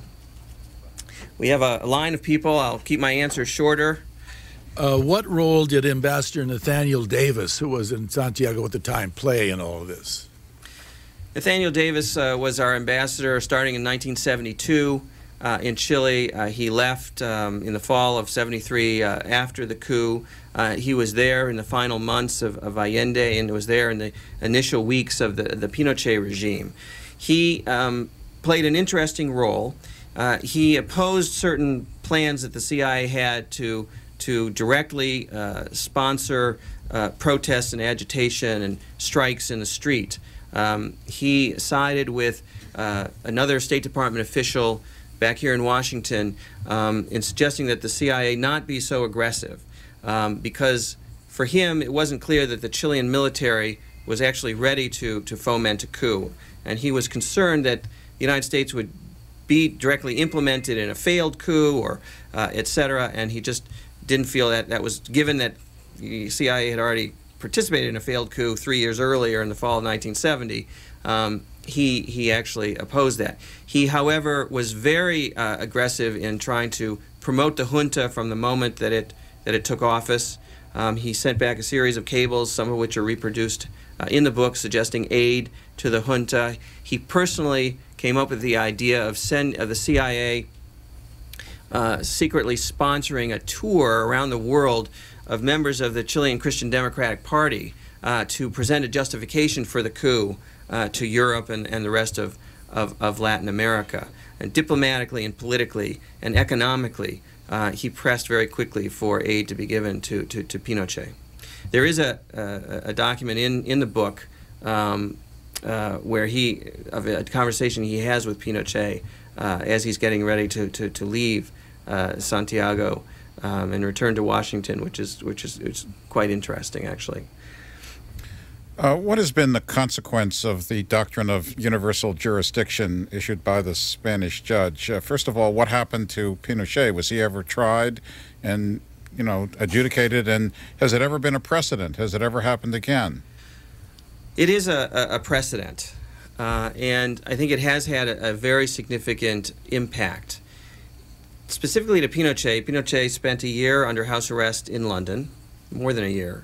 We have a line of people. I'll keep my answers shorter. What role did Ambassador Nathaniel Davis, who was in Santiago at the time, play in all of this? Nathaniel Davis was our ambassador starting in 1972 in Chile. He left in the fall of '73 after the coup. He was there in the final months of Allende and was there in the initial weeks of the Pinochet regime. He played an interesting role. He opposed certain plans that the CIA had to directly sponsor protests and agitation and strikes in the street. He sided with another State Department official back here in Washington in suggesting that the CIA not be so aggressive because for him it wasn't clear that the Chilean military was actually ready to foment a coup. And he was concerned that the United States would be directly implemented in a failed coup or et cetera, and he just didn't feel that was, given that the CIA had already participated in a failed coup 3 years earlier in the fall of 1970. He actually opposed that. He, however, was very aggressive in trying to promote the junta from the moment that it took office. He sent back a series of cables, some of which are reproduced in the book, suggesting aid to the junta. He personally came up with the idea of the CIA secretly sponsoring a tour around the world of members of the Chilean Christian Democratic Party to present a justification for the coup to Europe and the rest of Latin America. And diplomatically and politically and economically, he pressed very quickly for aid to be given to Pinochet. There is a document in the book where of a conversation he has with Pinochet as he's getting ready to leave Santiago and return to Washington, which is quite interesting, actually. What has been the consequence of the doctrine of universal jurisdiction issued by the Spanish judge? First of all, what happened to Pinochet? Was he ever tried and, adjudicated? And has it ever been a precedent? Has it ever happened again? It is a precedent, and I think it has had a very significant impact. Specifically to Pinochet, Pinochet spent a year under house arrest in London, more than a year.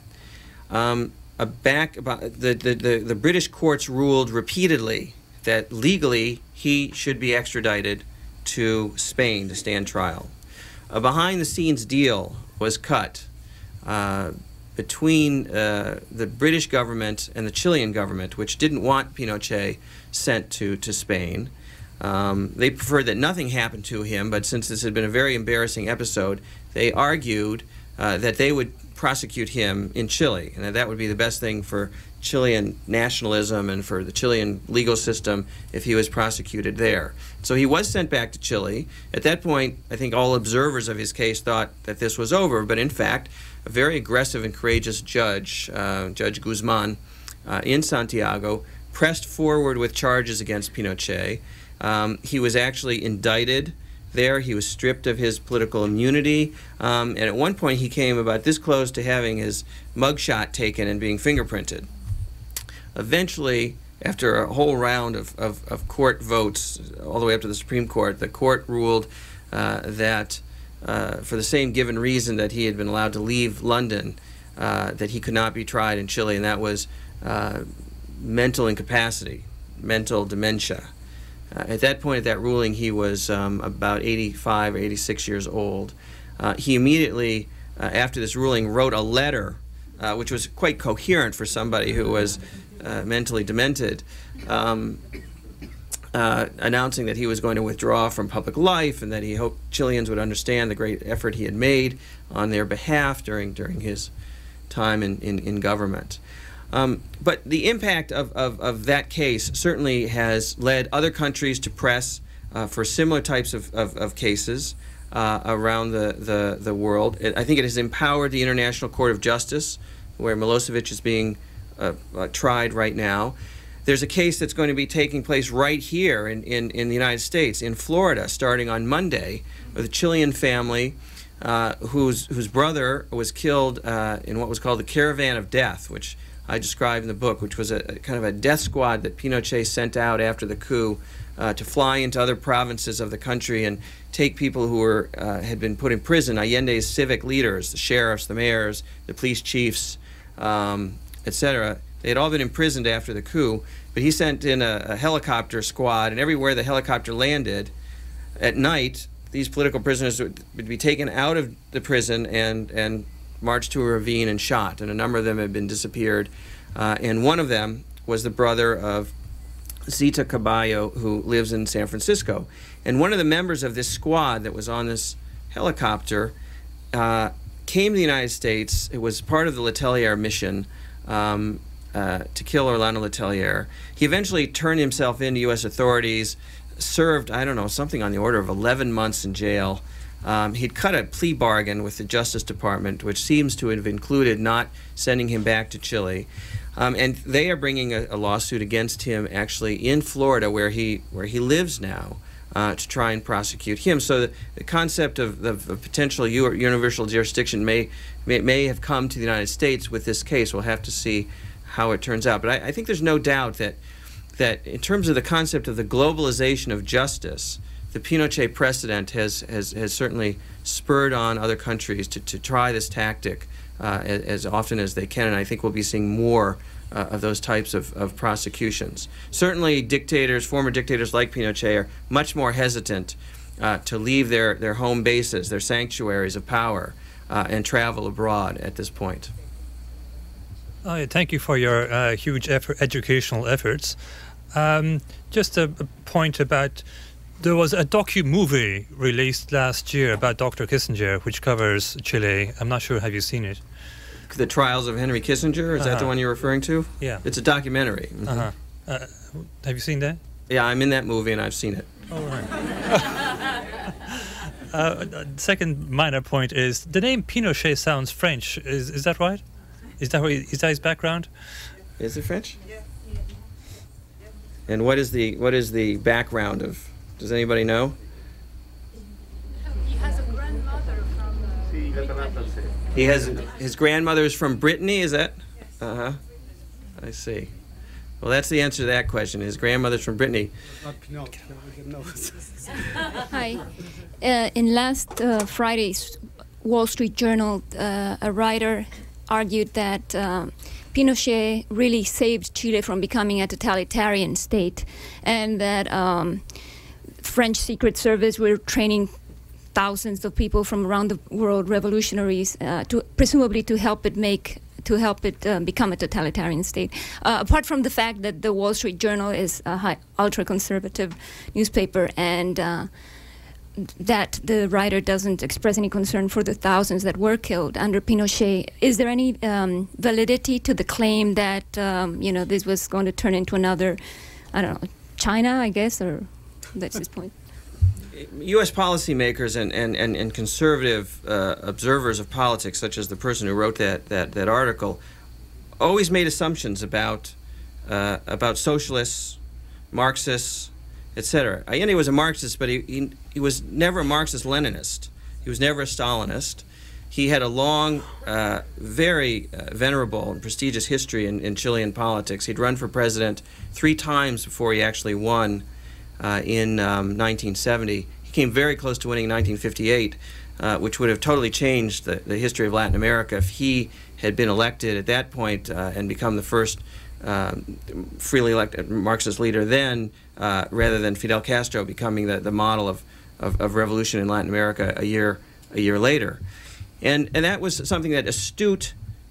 The British courts ruled repeatedly that legally he should be extradited to Spain to stand trial. A behind-the-scenes deal was cut between the British government and the Chilean government, which didn't want Pinochet sent to Spain. They preferred that nothing happened to him, but since this had been a very embarrassing episode, they argued that they would prosecute him in Chile, and that would be the best thing for Chilean nationalism and for the Chilean legal system if he was prosecuted there. So he was sent back to Chile. At that point, I think all observers of his case thought that this was over, but in fact, a very aggressive and courageous judge, Judge Guzman, in Santiago, pressed forward with charges against Pinochet. He was actually indicted there. He was stripped of his political immunity, and at one point he came about this close to having his mugshot taken and being fingerprinted. Eventually, after a whole round of court votes, all the way up to the Supreme Court, the court ruled that for the same given reason that he had been allowed to leave London, that he could not be tried in Chile, and that was mental incapacity, mental dementia. At that point, at that ruling, he was about 85 or 86 years old. He immediately, after this ruling, wrote a letter, which was quite coherent for somebody who was mentally demented, announcing that he was going to withdraw from public life and that he hoped Chileans would understand the great effort he had made on their behalf during his time in government. But the impact of that case certainly has led other countries to press for similar types of cases around the world. I think it has empowered the International Court of Justice, where Milosevic is being tried right now. There's a case that's going to be taking place right here in the United States, in Florida, starting on Monday, with a Chilean family whose brother was killed in what was called the Caravan of Death, which I described in the book, which was a kind of a death squad that Pinochet sent out after the coup to fly into other provinces of the country and take people who had been put in prison, Allende's civic leaders, the sheriffs, the mayors, the police chiefs, etc. They had all been imprisoned after the coup, but he sent in a helicopter squad, and everywhere the helicopter landed, at night, these political prisoners would be taken out of the prison and marched to a ravine and shot, and a number of them had been disappeared. And one of them was the brother of Zita Caballo, who lives in San Francisco. And one of the members of this squad that was on this helicopter came to the United States. It was part of the Letelier mission to kill Orlando Letelier. He eventually turned himself in to U.S. authorities, served, I don't know, something on the order of 11 months in jail. He'd cut a plea bargain with the Justice Department, which seems to have included not sending him back to Chile. And they are bringing a lawsuit against him actually in Florida, where he lives now, to try and prosecute him. So the concept of potential universal jurisdiction may have come to the United States with this case. We'll have to see how it turns out. But I think there's no doubt that in terms of the concept of the globalization of justice, the Pinochet precedent has certainly spurred on other countries to try this tactic as often as they can, and I think we'll be seeing more of those types of prosecutions. Certainly dictators, former dictators like Pinochet, are much more hesitant to leave their home bases, their sanctuaries of power, and travel abroad at this point. Thank you for your huge educational efforts. Just a point about, there was a docu-movie released last year about Dr. Kissinger, which covers Chile. I'm not sure, have you seen it? The Trials of Henry Kissinger, is that the one you're referring to? Yeah. It's a documentary. Have you seen that? Yeah, I'm in that movie and I've seen it. Oh, right. Second minor point is, the name Pinochet sounds French. Is that right? Is that his background? Is it French? Yeah. And what is the background of? Does anybody know? He has a grandmother from. He has his grandmother is from Brittany. Is that? I see. Well, that's the answer to that question. His grandmother's from Brittany. Hi. In last Friday's Wall Street Journal, a writer argued that Pinochet really saved Chile from becoming a totalitarian state, and that French Secret Service were training thousands of people from around the world, revolutionaries, presumably to help it become a totalitarian state. Apart from the fact that the Wall Street Journal is a ultra-conservative newspaper, and that the writer doesn't express any concern for the thousands that were killed under Pinochet, is there any validity to the claim that this was going to turn into another, I don't know, China, I guess, or that's his point? U.S. policymakers and conservative observers of politics, such as the person who wrote that article, always made assumptions about socialists, Marxists, etc. Allende was a Marxist, but he was never a Marxist-Leninist. He was never a Stalinist. He had a long, very venerable and prestigious history in Chilean politics. He'd run for president 3 times before he actually won in 1970. He came very close to winning in 1958, which would have totally changed the history of Latin America if he had been elected at that point and become the first freely elected Marxist leader then, rather than Fidel Castro becoming the model of revolution in Latin America a year later. And that was something that astute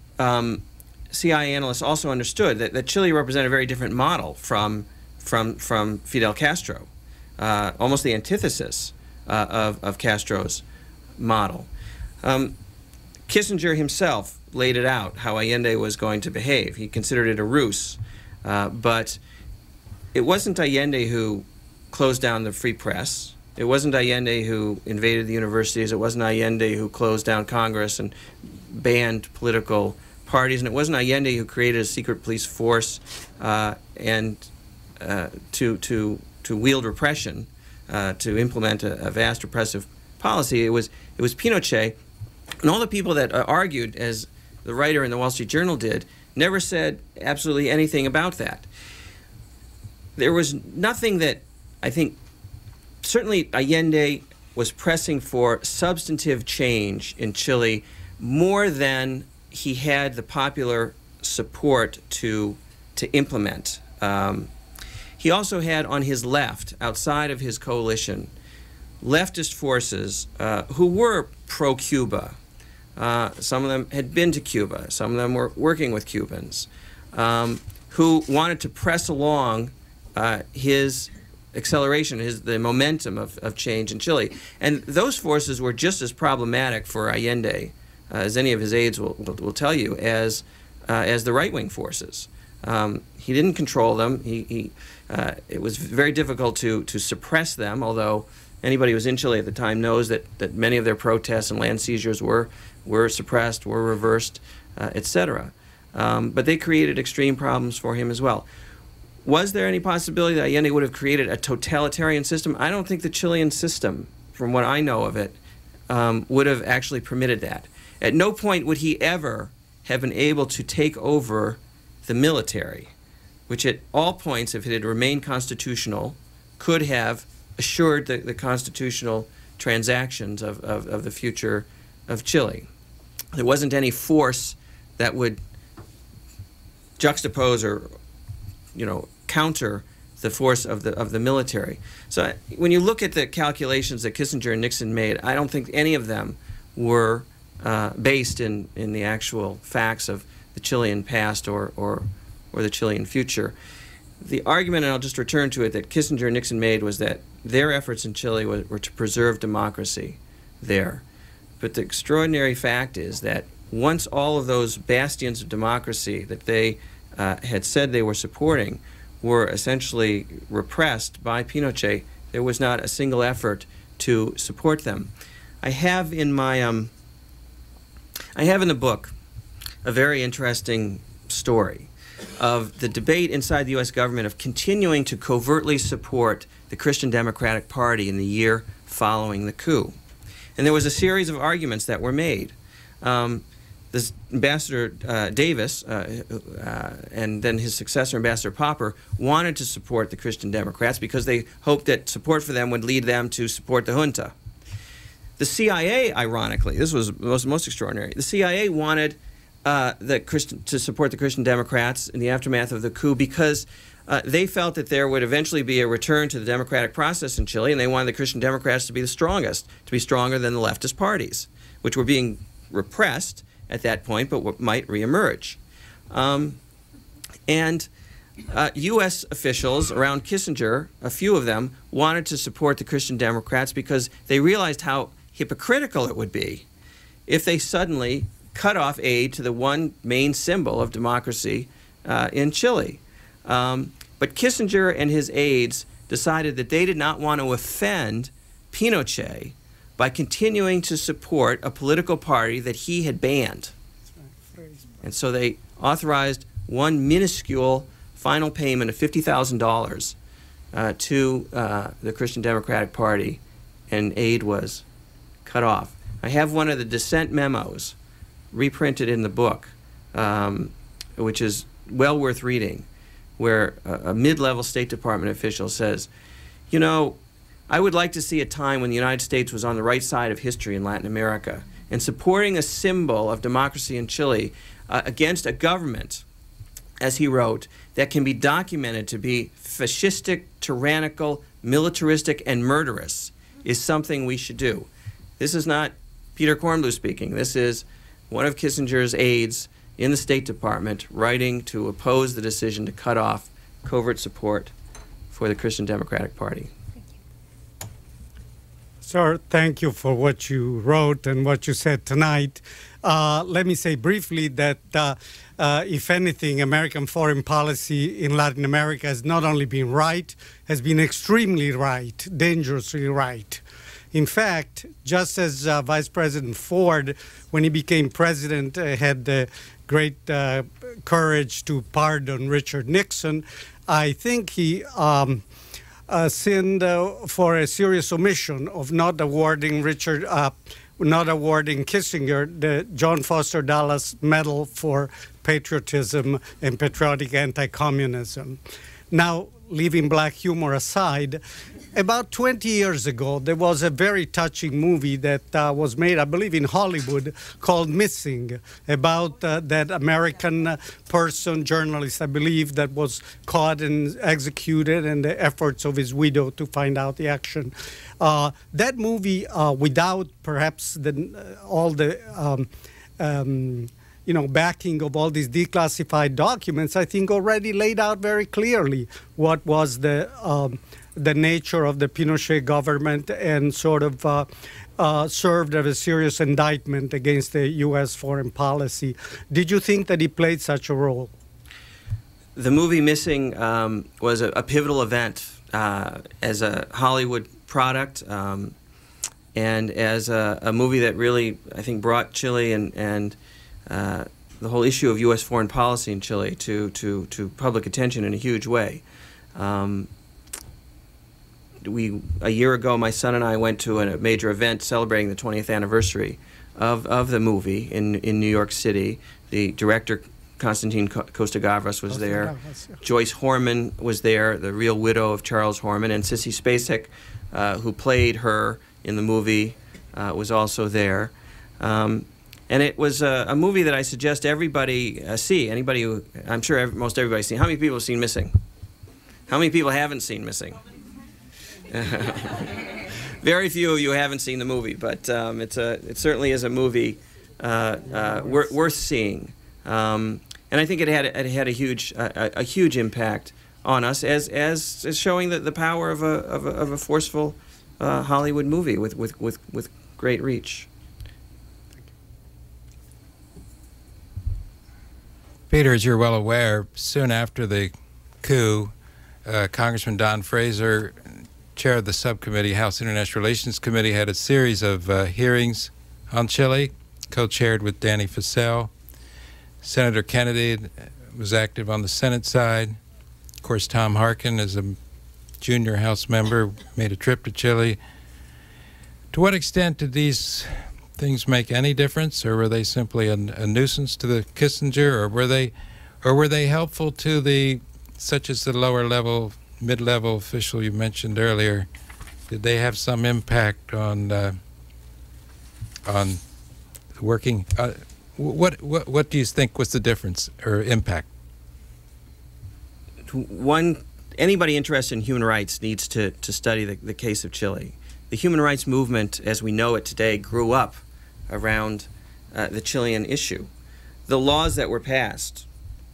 CIA analysts also understood, that Chile represented a very different model from Fidel Castro, almost the antithesis of Castro's model. Kissinger himself laid it out, how Allende was going to behave. He considered it a ruse, but it wasn't Allende who closed down the free press. It wasn't Allende who invaded the universities. It wasn't Allende who closed down Congress and banned political parties. And it wasn't Allende who created a secret police force and to wield repression, to implement a vast repressive policy. It was Pinochet. And all the people that argued, as the writer in the Wall Street Journal did, never said absolutely anything about that. There was nothing that, I think, certainly Allende was pressing for substantive change in Chile more than he had the popular support to implement. He also had on his left, outside of his coalition, leftist forces who were pro-Cuba. Some of them had been to Cuba. Some of them were working with Cubans, who wanted to press along his acceleration, the momentum of change in Chile. And those forces were just as problematic for Allende, as any of his aides will tell you, as the right-wing forces. He didn't control them. It was very difficult to suppress them, although anybody who was in Chile at the time knows that many of their protests and land seizures were suppressed, were reversed, etc. But they created extreme problems for him as well. Was there any possibility that Allende would have created a totalitarian system? I don't think the Chilean system, from what I know of it, would have actually permitted that. At no point would he ever have been able to take over the military, which at all points, if it had remained constitutional, could have assured the constitutional transactions of the future of Chile. There wasn't any force that would juxtapose or, counter the force of the military. So when you look at the calculations that Kissinger and Nixon made, I don't think any of them were based in the actual facts of the Chilean past or the Chilean future. The argument, and I'll just return to it, that Kissinger and Nixon made was that their efforts in Chile were to preserve democracy there. But the extraordinary fact is that once all of those bastions of democracy that they had said they were supporting were essentially repressed by Pinochet, there was not a single effort to support them. I have in my I have in the book a very interesting story of the debate inside the U.S. government of continuing to covertly support the Christian Democratic Party in the year following the coup. And there was a series of arguments that were made. This Ambassador Davis and then his successor, Ambassador Popper, wanted to support the Christian Democrats because they hoped that support for them would lead them to support the junta. The CIA, ironically, this was most extraordinary, the CIA wanted to support the Christian Democrats in the aftermath of the coup because they felt that there would eventually be a return to the democratic process in Chile, and they wanted the Christian Democrats to be the strongest, to be stronger than the leftist parties, which were being repressed at that point, but might reemerge. U.S. officials around Kissinger, a few of them, wanted to support the Christian Democrats because they realized how hypocritical it would be if they suddenly cut off aid to the one main symbol of democracy in Chile. But Kissinger and his aides decided that they did not want to offend Pinochet by continuing to support a political party that he had banned. And so they authorized one minuscule final payment of $50,000 to the Christian Democratic Party, and aid was cut off. I have one of the dissent memos reprinted in the book, which is well worth reading, where a mid-level State Department official says, you know, I would like to see a time when the United States was on the right side of history in Latin America and supporting a symbol of democracy in Chile against a government, as he wrote, that can be documented to be fascistic, tyrannical, militaristic, and murderous is something we should do. This is not Peter Kornbluh speaking. This is one of Kissinger's aides in the State Department writing to oppose the decision to cut off covert support for the Christian Democratic Party. Sir, thank you for what you wrote and what you said tonight. Let me say briefly that, if anything, American foreign policy in Latin America has not only been right, has been extremely right, dangerously right. In fact, just as Vice President Ford, when he became president, had the great courage to pardon Richard Nixon, I think he sinned for a serious omission of not awarding Kissinger the John Foster Dulles Medal for Patriotism and Patriotic Anti-Communism. Now, leaving black humor aside, about 20 years ago, there was a very touching movie that was made, I believe, in Hollywood called Missing, about that American person, journalist, I believe, that was caught and executed, and the efforts of his widow to find out the action. That movie, without perhaps all the backing of all these declassified documents, I think already laid out very clearly what was the nature of the Pinochet government and sort of served as a serious indictment against the U.S. foreign policy. Did you think that he played such a role? The movie Missing was a pivotal event as a Hollywood product and as a movie that really, I think, brought Chile and the the whole issue of U.S. foreign policy in Chile to public attention in a huge way. A year ago, my son and I went to a major event celebrating the 20th anniversary of the movie in New York City. The director, Constantine Costa-Gavras, was there. Joyce Horman was there, the real widow of Charles Horman, and Sissy Spacek, who played her in the movie, was also there. And it was a movie that I suggest everybody see. Anybody who, I'm sure most everybody's seen. How many people have seen Missing? How many people haven't seen Missing? Very few of you haven't seen the movie, but it certainly is a movie worth seeing. And I think it had a huge impact on us as showing the power of a forceful Hollywood movie with great reach. Peter, as you're well aware, soon after the coup, Congressman Don Fraser, chair of the subcommittee, House International Relations Committee, had a series of hearings on Chile, co-chaired with Danny Fasel. Senator Kennedy was active on the Senate side. Of course, Tom Harkin, as a junior House member, made a trip to Chile. To what extent did these things make any difference, or were they simply a nuisance to the Kissinger, or were they helpful to the, such as the lower level, mid-level official you mentioned earlier? Did they have some impact on working? What do you think was the difference or impact? Anybody interested in human rights needs to study the case of Chile. The human rights movement, as we know it today, grew up around the Chilean issue. The laws that were passed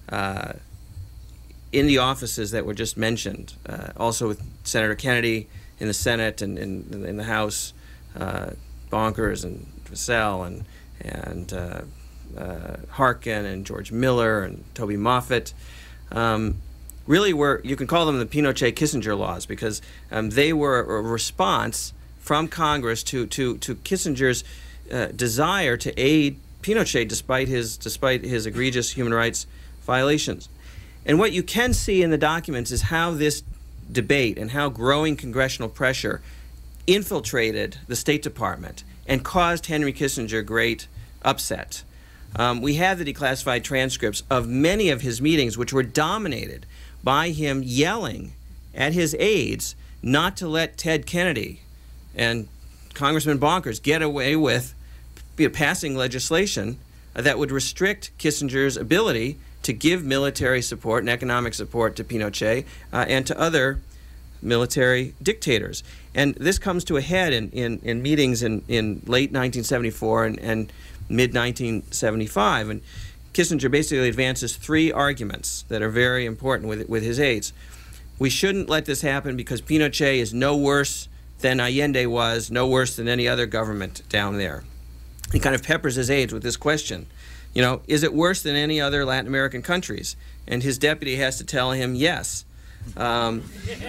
in the offices that were just mentioned, also with Senator Kennedy in the Senate and in the House, Bonkers and Fasel and Harkin and George Miller and Toby Moffitt, really were, you can call them the Pinochet-Kissinger laws, because they were a response from Congress to Kissinger's desire to aid Pinochet despite his egregious human rights violations. And what you can see in the documents is how this debate and how growing congressional pressure infiltrated the State Department and caused Henry Kissinger great upset. We have the declassified transcripts of many of his meetings, which were dominated by him yelling at his aides not to let Ted Kennedy and Congressman Bonkers get away with passing legislation that would restrict Kissinger's ability to give military support and economic support to Pinochet and to other military dictators. And this comes to a head in meetings in late 1974 and mid-1975. And Kissinger basically advances three arguments that are very important with his aides. We shouldn't let this happen because Pinochet is no worse than Allende was, no worse than any other government down there. He kind of peppers his aides with this question. You know, is it worse than any other Latin American countries? And his deputy has to tell him yes. And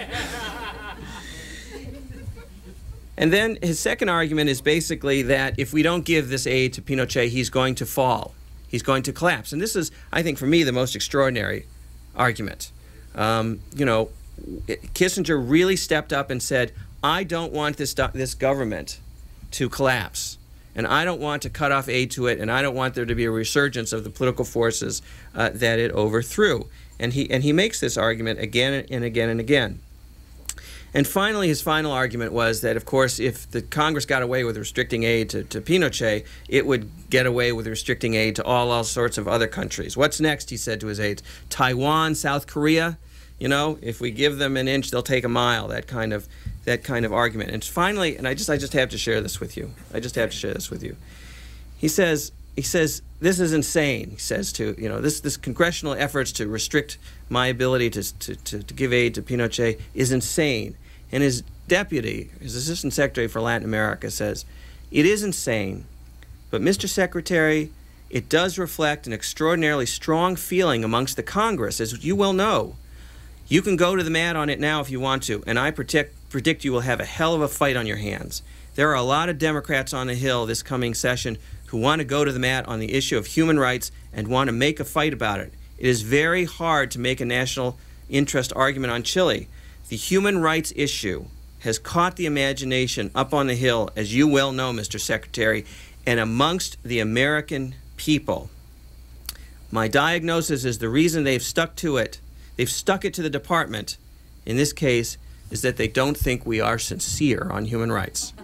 then his second argument is basically that if we don't give this aid to Pinochet, he's going to fall. He's going to collapse. And this is, I think, for me, the most extraordinary argument. You know, Kissinger really stepped up and said, I don't want this government to collapse. And I don't want to cut off aid to it, and I don't want there to be a resurgence of the political forces that it overthrew. And he makes this argument again and again and again. And finally, his final argument was that, of course, if the Congress got away with restricting aid to Pinochet, it would get away with restricting aid to all sorts of other countries. What's next, he said to his aides? Taiwan, South Korea? You know, if we give them an inch, they'll take a mile, that kind of argument. And finally, and I just have to share this with you. I just have to share this with you. He says, this is insane. He says to, you know, this congressional efforts to restrict my ability to give aid to Pinochet is insane. And his deputy, his assistant secretary for Latin America, says, it is insane, but Mr. Secretary, it does reflect an extraordinarily strong feeling amongst the Congress, as you well know. You can go to the mat on it now if you want to, and I predict you will have a hell of a fight on your hands. There are a lot of Democrats on the Hill this coming session who want to go to the mat on the issue of human rights and want to make a fight about it. It is very hard to make a national interest argument on Chile. The human rights issue has caught the imagination up on the Hill, as you well know, Mr. Secretary, and amongst the American people. My diagnosis is the reason they've stuck to it, they've stuck it to the department, in this case, is that they don't think we are sincere on human rights.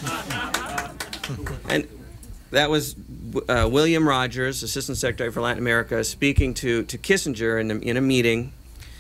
And that was William Rogers, Assistant Secretary for Latin America, speaking to Kissinger in a meeting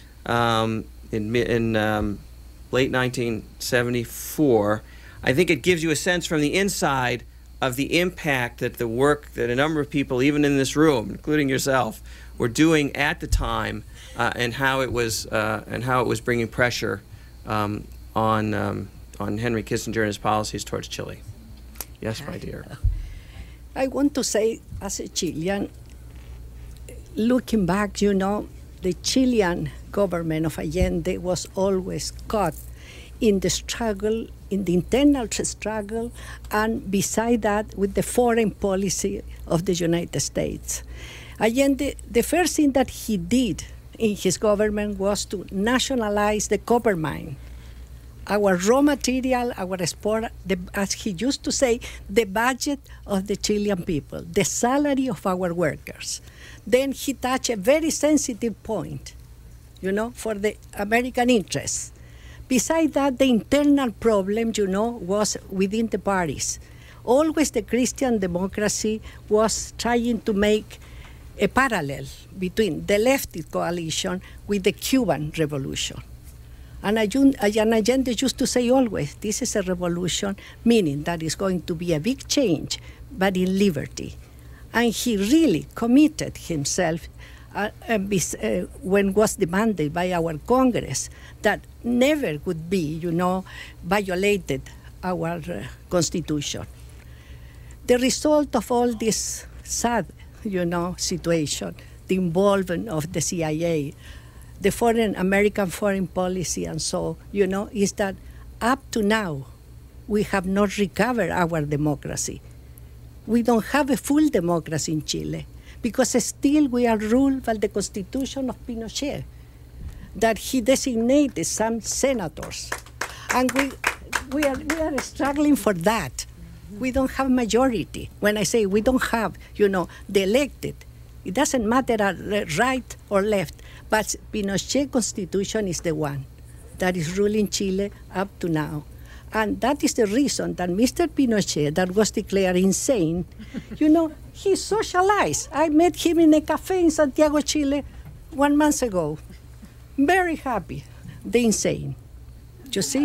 in late 1974. I think it gives you a sense from the inside of the impact that the work that a number of people, even in this room, including yourself, were doing at the time, and how it was bringing pressure on Henry Kissinger and his policies towards Chile. Yes, my dear. I want to say, as a Chilean, looking back, you know, the Chilean government of Allende was always caught in the struggle, in the internal struggle, and beside that, with the foreign policy of the United States. Allende, the first thing that he did in his government was to nationalize the copper mine. Our raw material, our export, as he used to say, the budget of the Chilean people, the salary of our workers. Then he touched a very sensitive point, you know, for the American interests. Besides that, the internal problem, you know, was within the parties. Always the Christian democracy was trying to make a parallel between the leftist coalition with the Cuban Revolution. And Allende used to say always, this is a revolution, meaning that it's going to be a big change, but in liberty. And he really committed himself when was demanded by our Congress that never would be, you know, violated our Constitution. The result of all this sad, you know, situation, the involvement of the CIA, the American foreign policy and so, you know, is that up to now, we have not recovered our democracy. We don't have a full democracy in Chile because still we are ruled by the Constitution of Pinochet, that he designated some senators. And we are struggling for that. We don't have majority. When I say we don't have, you know, the elected, it doesn't matter right or left, but Pinochet Constitution is the one that is ruling Chile up to now. And that is the reason that Mr. Pinochet, that was declared insane, you know, he socialized. I met him in a cafe in Santiago, Chile, 1 month ago. Very happy, the insane. You see?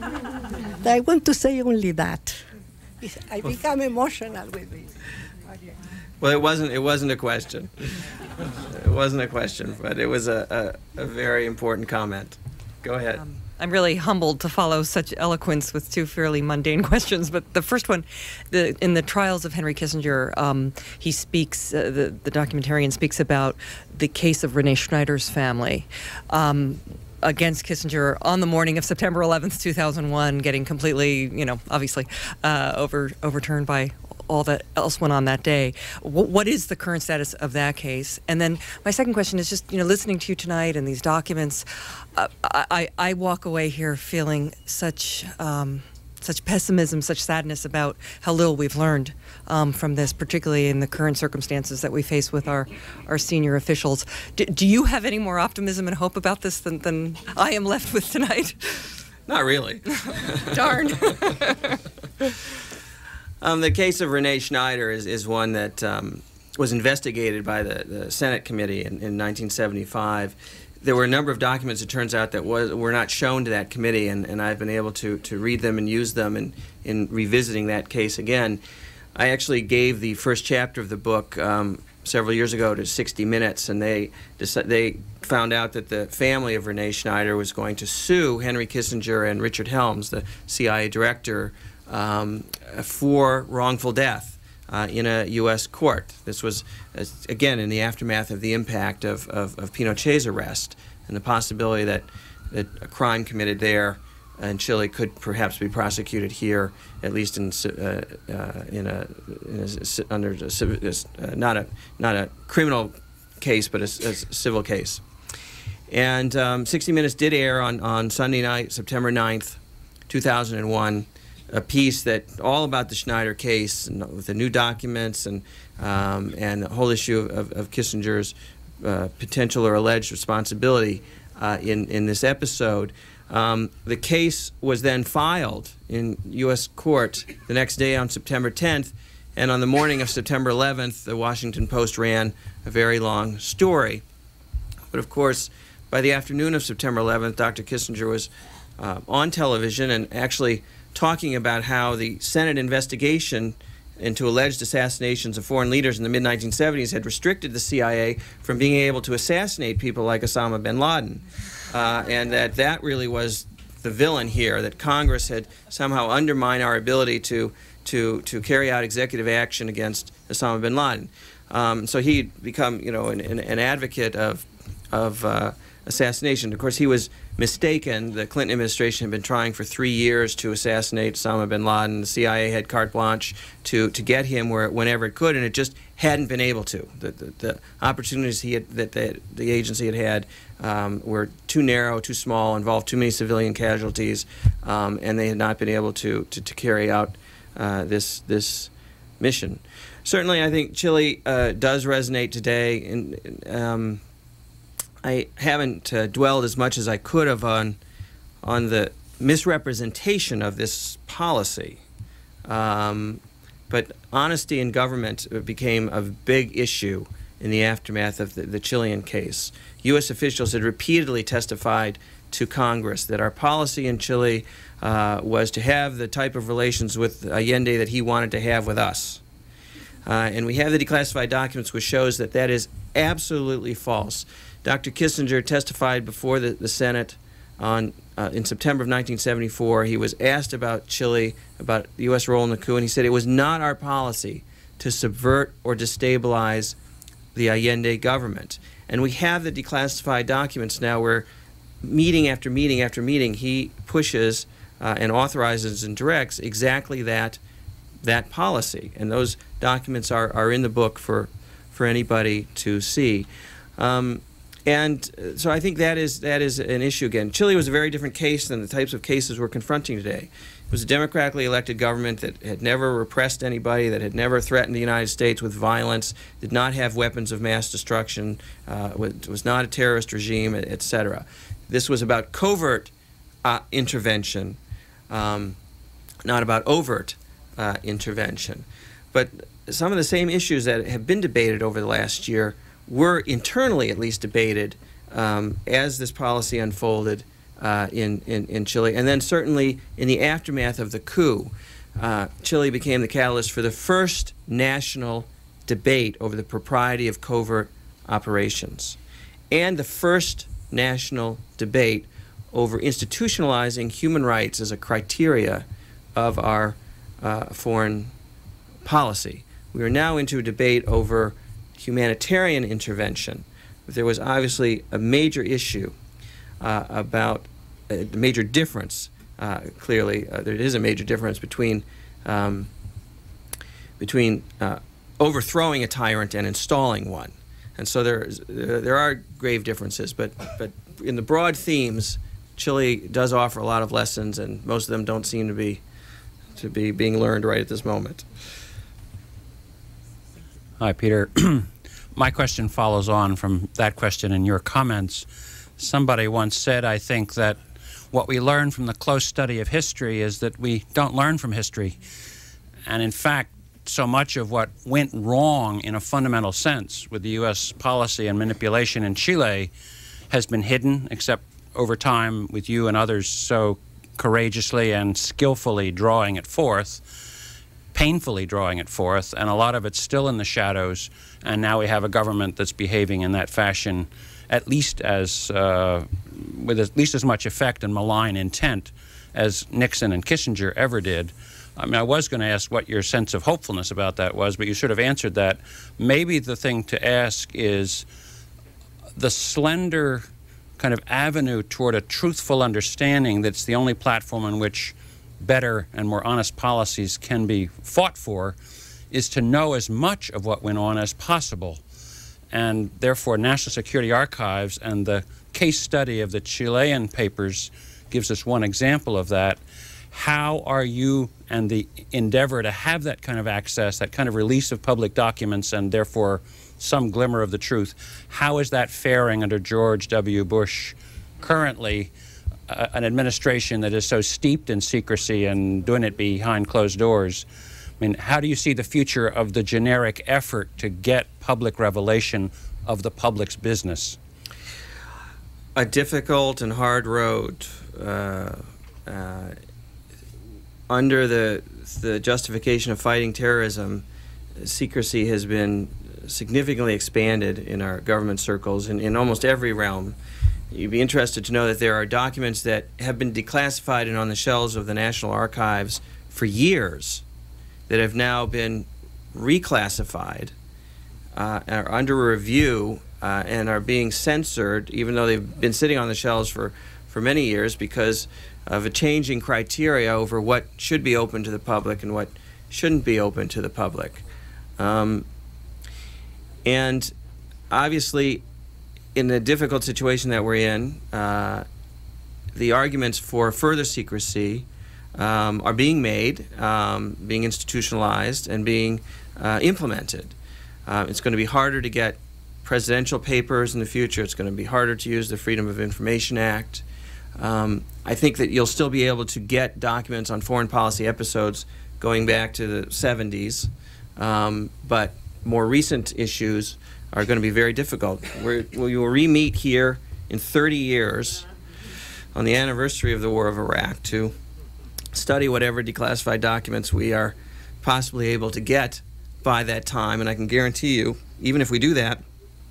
I want to say only that. I become emotional with it. Well, it wasn't a question. It wasn't a question, but it was a very important comment. Go ahead. I'm really humbled to follow such eloquence with two fairly mundane questions. But the first one, in the trials of Henry Kissinger, he speaks, the documentarian speaks about the case of Rene Schneider's family against Kissinger on the morning of September 11th, 2001, getting completely, you know, obviously overturned by all that else went on that day. What is the current status of that case? And then my second question is just, you know, listening to you tonight and these documents, I walk away here feeling such pessimism, such sadness about how little we've learned from this, particularly in the current circumstances that we face with our senior officials. Do you have any more optimism and hope about this than I am left with tonight? Not really. Darn. The case of Rene Schneider is one that was investigated by the Senate committee in 1975. There were a number of documents, it turns out, that were not shown to that committee, and I've been able to read them and use them in revisiting that case again. I actually gave the first chapter of the book several years ago to 60 Minutes, and they found out that the family of Rene Schneider was going to sue Henry Kissinger and Richard Helms, the CIA director, for wrongful death in a U.S. court. This was, again, in the aftermath of the impact of Pinochet's arrest and the possibility that a crime committed there Chile could perhaps be prosecuted here, at least in under not a criminal case, but a civil case. And 60 Minutes did air on Sunday night, September 9th, 2001, a piece that all about the Schneider case and with the new documents and the whole issue of Kissinger's potential or alleged responsibility in this episode. The case was then filed in U.S. court the next day on September 10th, and on the morning of September 11th, the Washington Post ran a very long story. But of course, by the afternoon of September 11th, Dr. Kissinger was on television and actually talking about how the Senate investigation into alleged assassinations of foreign leaders in the mid-1970s had restricted the CIA from being able to assassinate people like Osama bin Laden. And that really was the villain here, that Congress had somehow undermined our ability to carry out executive action against Osama bin Laden. So he'd become, you know, an advocate of assassination. Of course, he was mistaken. The Clinton administration had been trying for 3 years to assassinate Osama bin Laden. The CIA had carte blanche to get him whenever it could, and it just hadn't been able to. The opportunities that the agency had were too narrow, too small, involved too many civilian casualties, and they had not been able to carry out this mission. Certainly, I think Chile does resonate today. And I haven't dwelled as much as I could have on the misrepresentation of this policy. But honesty in government became a big issue in the aftermath of the Chilean case. U.S. officials had repeatedly testified to Congress that our policy in Chile was to have the type of relations with Allende that he wanted to have with us. And we have the declassified documents which shows that that is absolutely false. Dr. Kissinger testified before the Senate in September of 1974. He was asked about Chile, about the U.S. role in the coup, and he said it was not our policy to subvert or destabilize the Allende government. And we have the declassified documents now where meeting after meeting after meeting he pushes and authorizes and directs exactly that policy. And those documents are in the book for anybody to see. And so I think that is an issue again. Chile was a very different case than the types of cases we're confronting today. It was a democratically elected government that had never repressed anybody, that had never threatened the United States with violence, did not have weapons of mass destruction, was not a terrorist regime, etc. This was about covert intervention, not about overt intervention. But some of the same issues that have been debated over the last year were internally at least debated as this policy unfolded in Chile. And then certainly in the aftermath of the coup, Chile became the catalyst for the first national debate over the propriety of covert operations and the first national debate over institutionalizing human rights as a criteria of our foreign policy. We are now into a debate over humanitarian intervention. There was obviously a major issue about a major difference. Clearly, there is a major difference between overthrowing a tyrant and installing one, and so there are grave differences. But in the broad themes, Chile does offer a lot of lessons, and most of them don't seem to be being learned right at this moment. Hi, Peter. My question follows on from that question and your comments. Somebody once said, I think, that what we learn from the close study of history is that we don't learn from history. And in fact, so much of what went wrong in a fundamental sense with the U.S. policy and manipulation in Chile has been hidden, except over time with you and others so courageously and skillfully drawing it forth, painfully drawing it forth, and a lot of it's still in the shadows, and now we have a government that's behaving in that fashion at least as with at least as much effect and malign intent as Nixon and Kissinger ever did. I mean, I was going to ask what your sense of hopefulness about that was, but you sort of answered that. Maybe the thing to ask is the slender kind of avenue toward a truthful understanding that's the only platform on which better and more honest policies can be fought for, is to know as much of what went on as possible. And therefore, National Security Archives and the case study of the Chilean papers gives us one example of that. How are you and the endeavor to have that kind of access, that kind of release of public documents, and therefore some glimmer of the truth, how is that faring under George W. Bush currently, an administration that is so steeped in secrecy and doing it behind closed doors? I mean, how do you see the future of the generic effort to get public revelation of the public's business? A difficult and hard road. Under the justification of fighting terrorism, secrecy has been significantly expanded in our government circles in almost every realm. You'd be interested to know that there are documents that have been declassified and on the shelves of the National Archives for years that have now been reclassified, are under review, and are being censored, even though they've been sitting on the shelves for many years because of a changing criteria over what should be open to the public and what shouldn't be open to the public. And obviously, in the difficult situation that we're in, the arguments for further secrecy are being made, being institutionalized, and being implemented. It's going to be harder to get presidential papers in the future. It's going to be harder to use the Freedom of Information Act. I think that you'll still be able to get documents on foreign policy episodes going back to the 70s, but more recent issues are going to be very difficult. We will re-meet here in 30 years on the anniversary of the War of Iraq to study whatever declassified documents we are possibly able to get by that time, and I can guarantee you, even if we do that,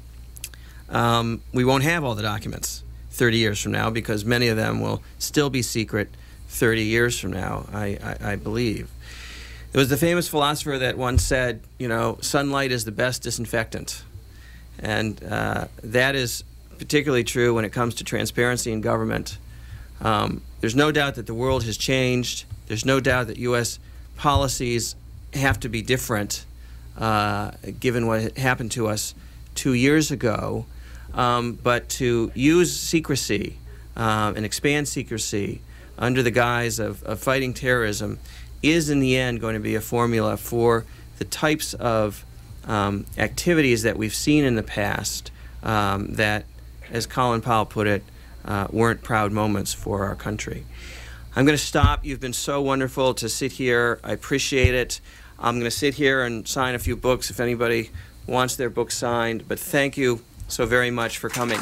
we won't have all the documents 30 years from now because many of them will still be secret 30 years from now, I believe. There was the famous philosopher that once said, you know, sunlight is the best disinfectant. And that is particularly true when it comes to transparency in government. There's no doubt that the world has changed. There's no doubt that U.S. policies have to be different given what happened to us 2 years ago. But to use secrecy and expand secrecy under the guise of fighting terrorism is in the end going to be a formula for the types of activities that we've seen in the past that, as Colin Powell put it, weren't proud moments for our country. I'm going to stop. You've been so wonderful to sit here. I appreciate it. I'm going to sit here and sign a few books if anybody wants their book signed, but thank you so very much for coming.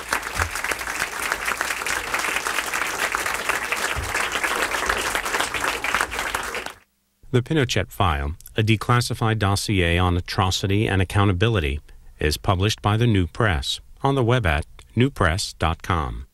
The Pinochet File, a declassified dossier on atrocity and accountability, is published by the New Press on the web at newpress.com.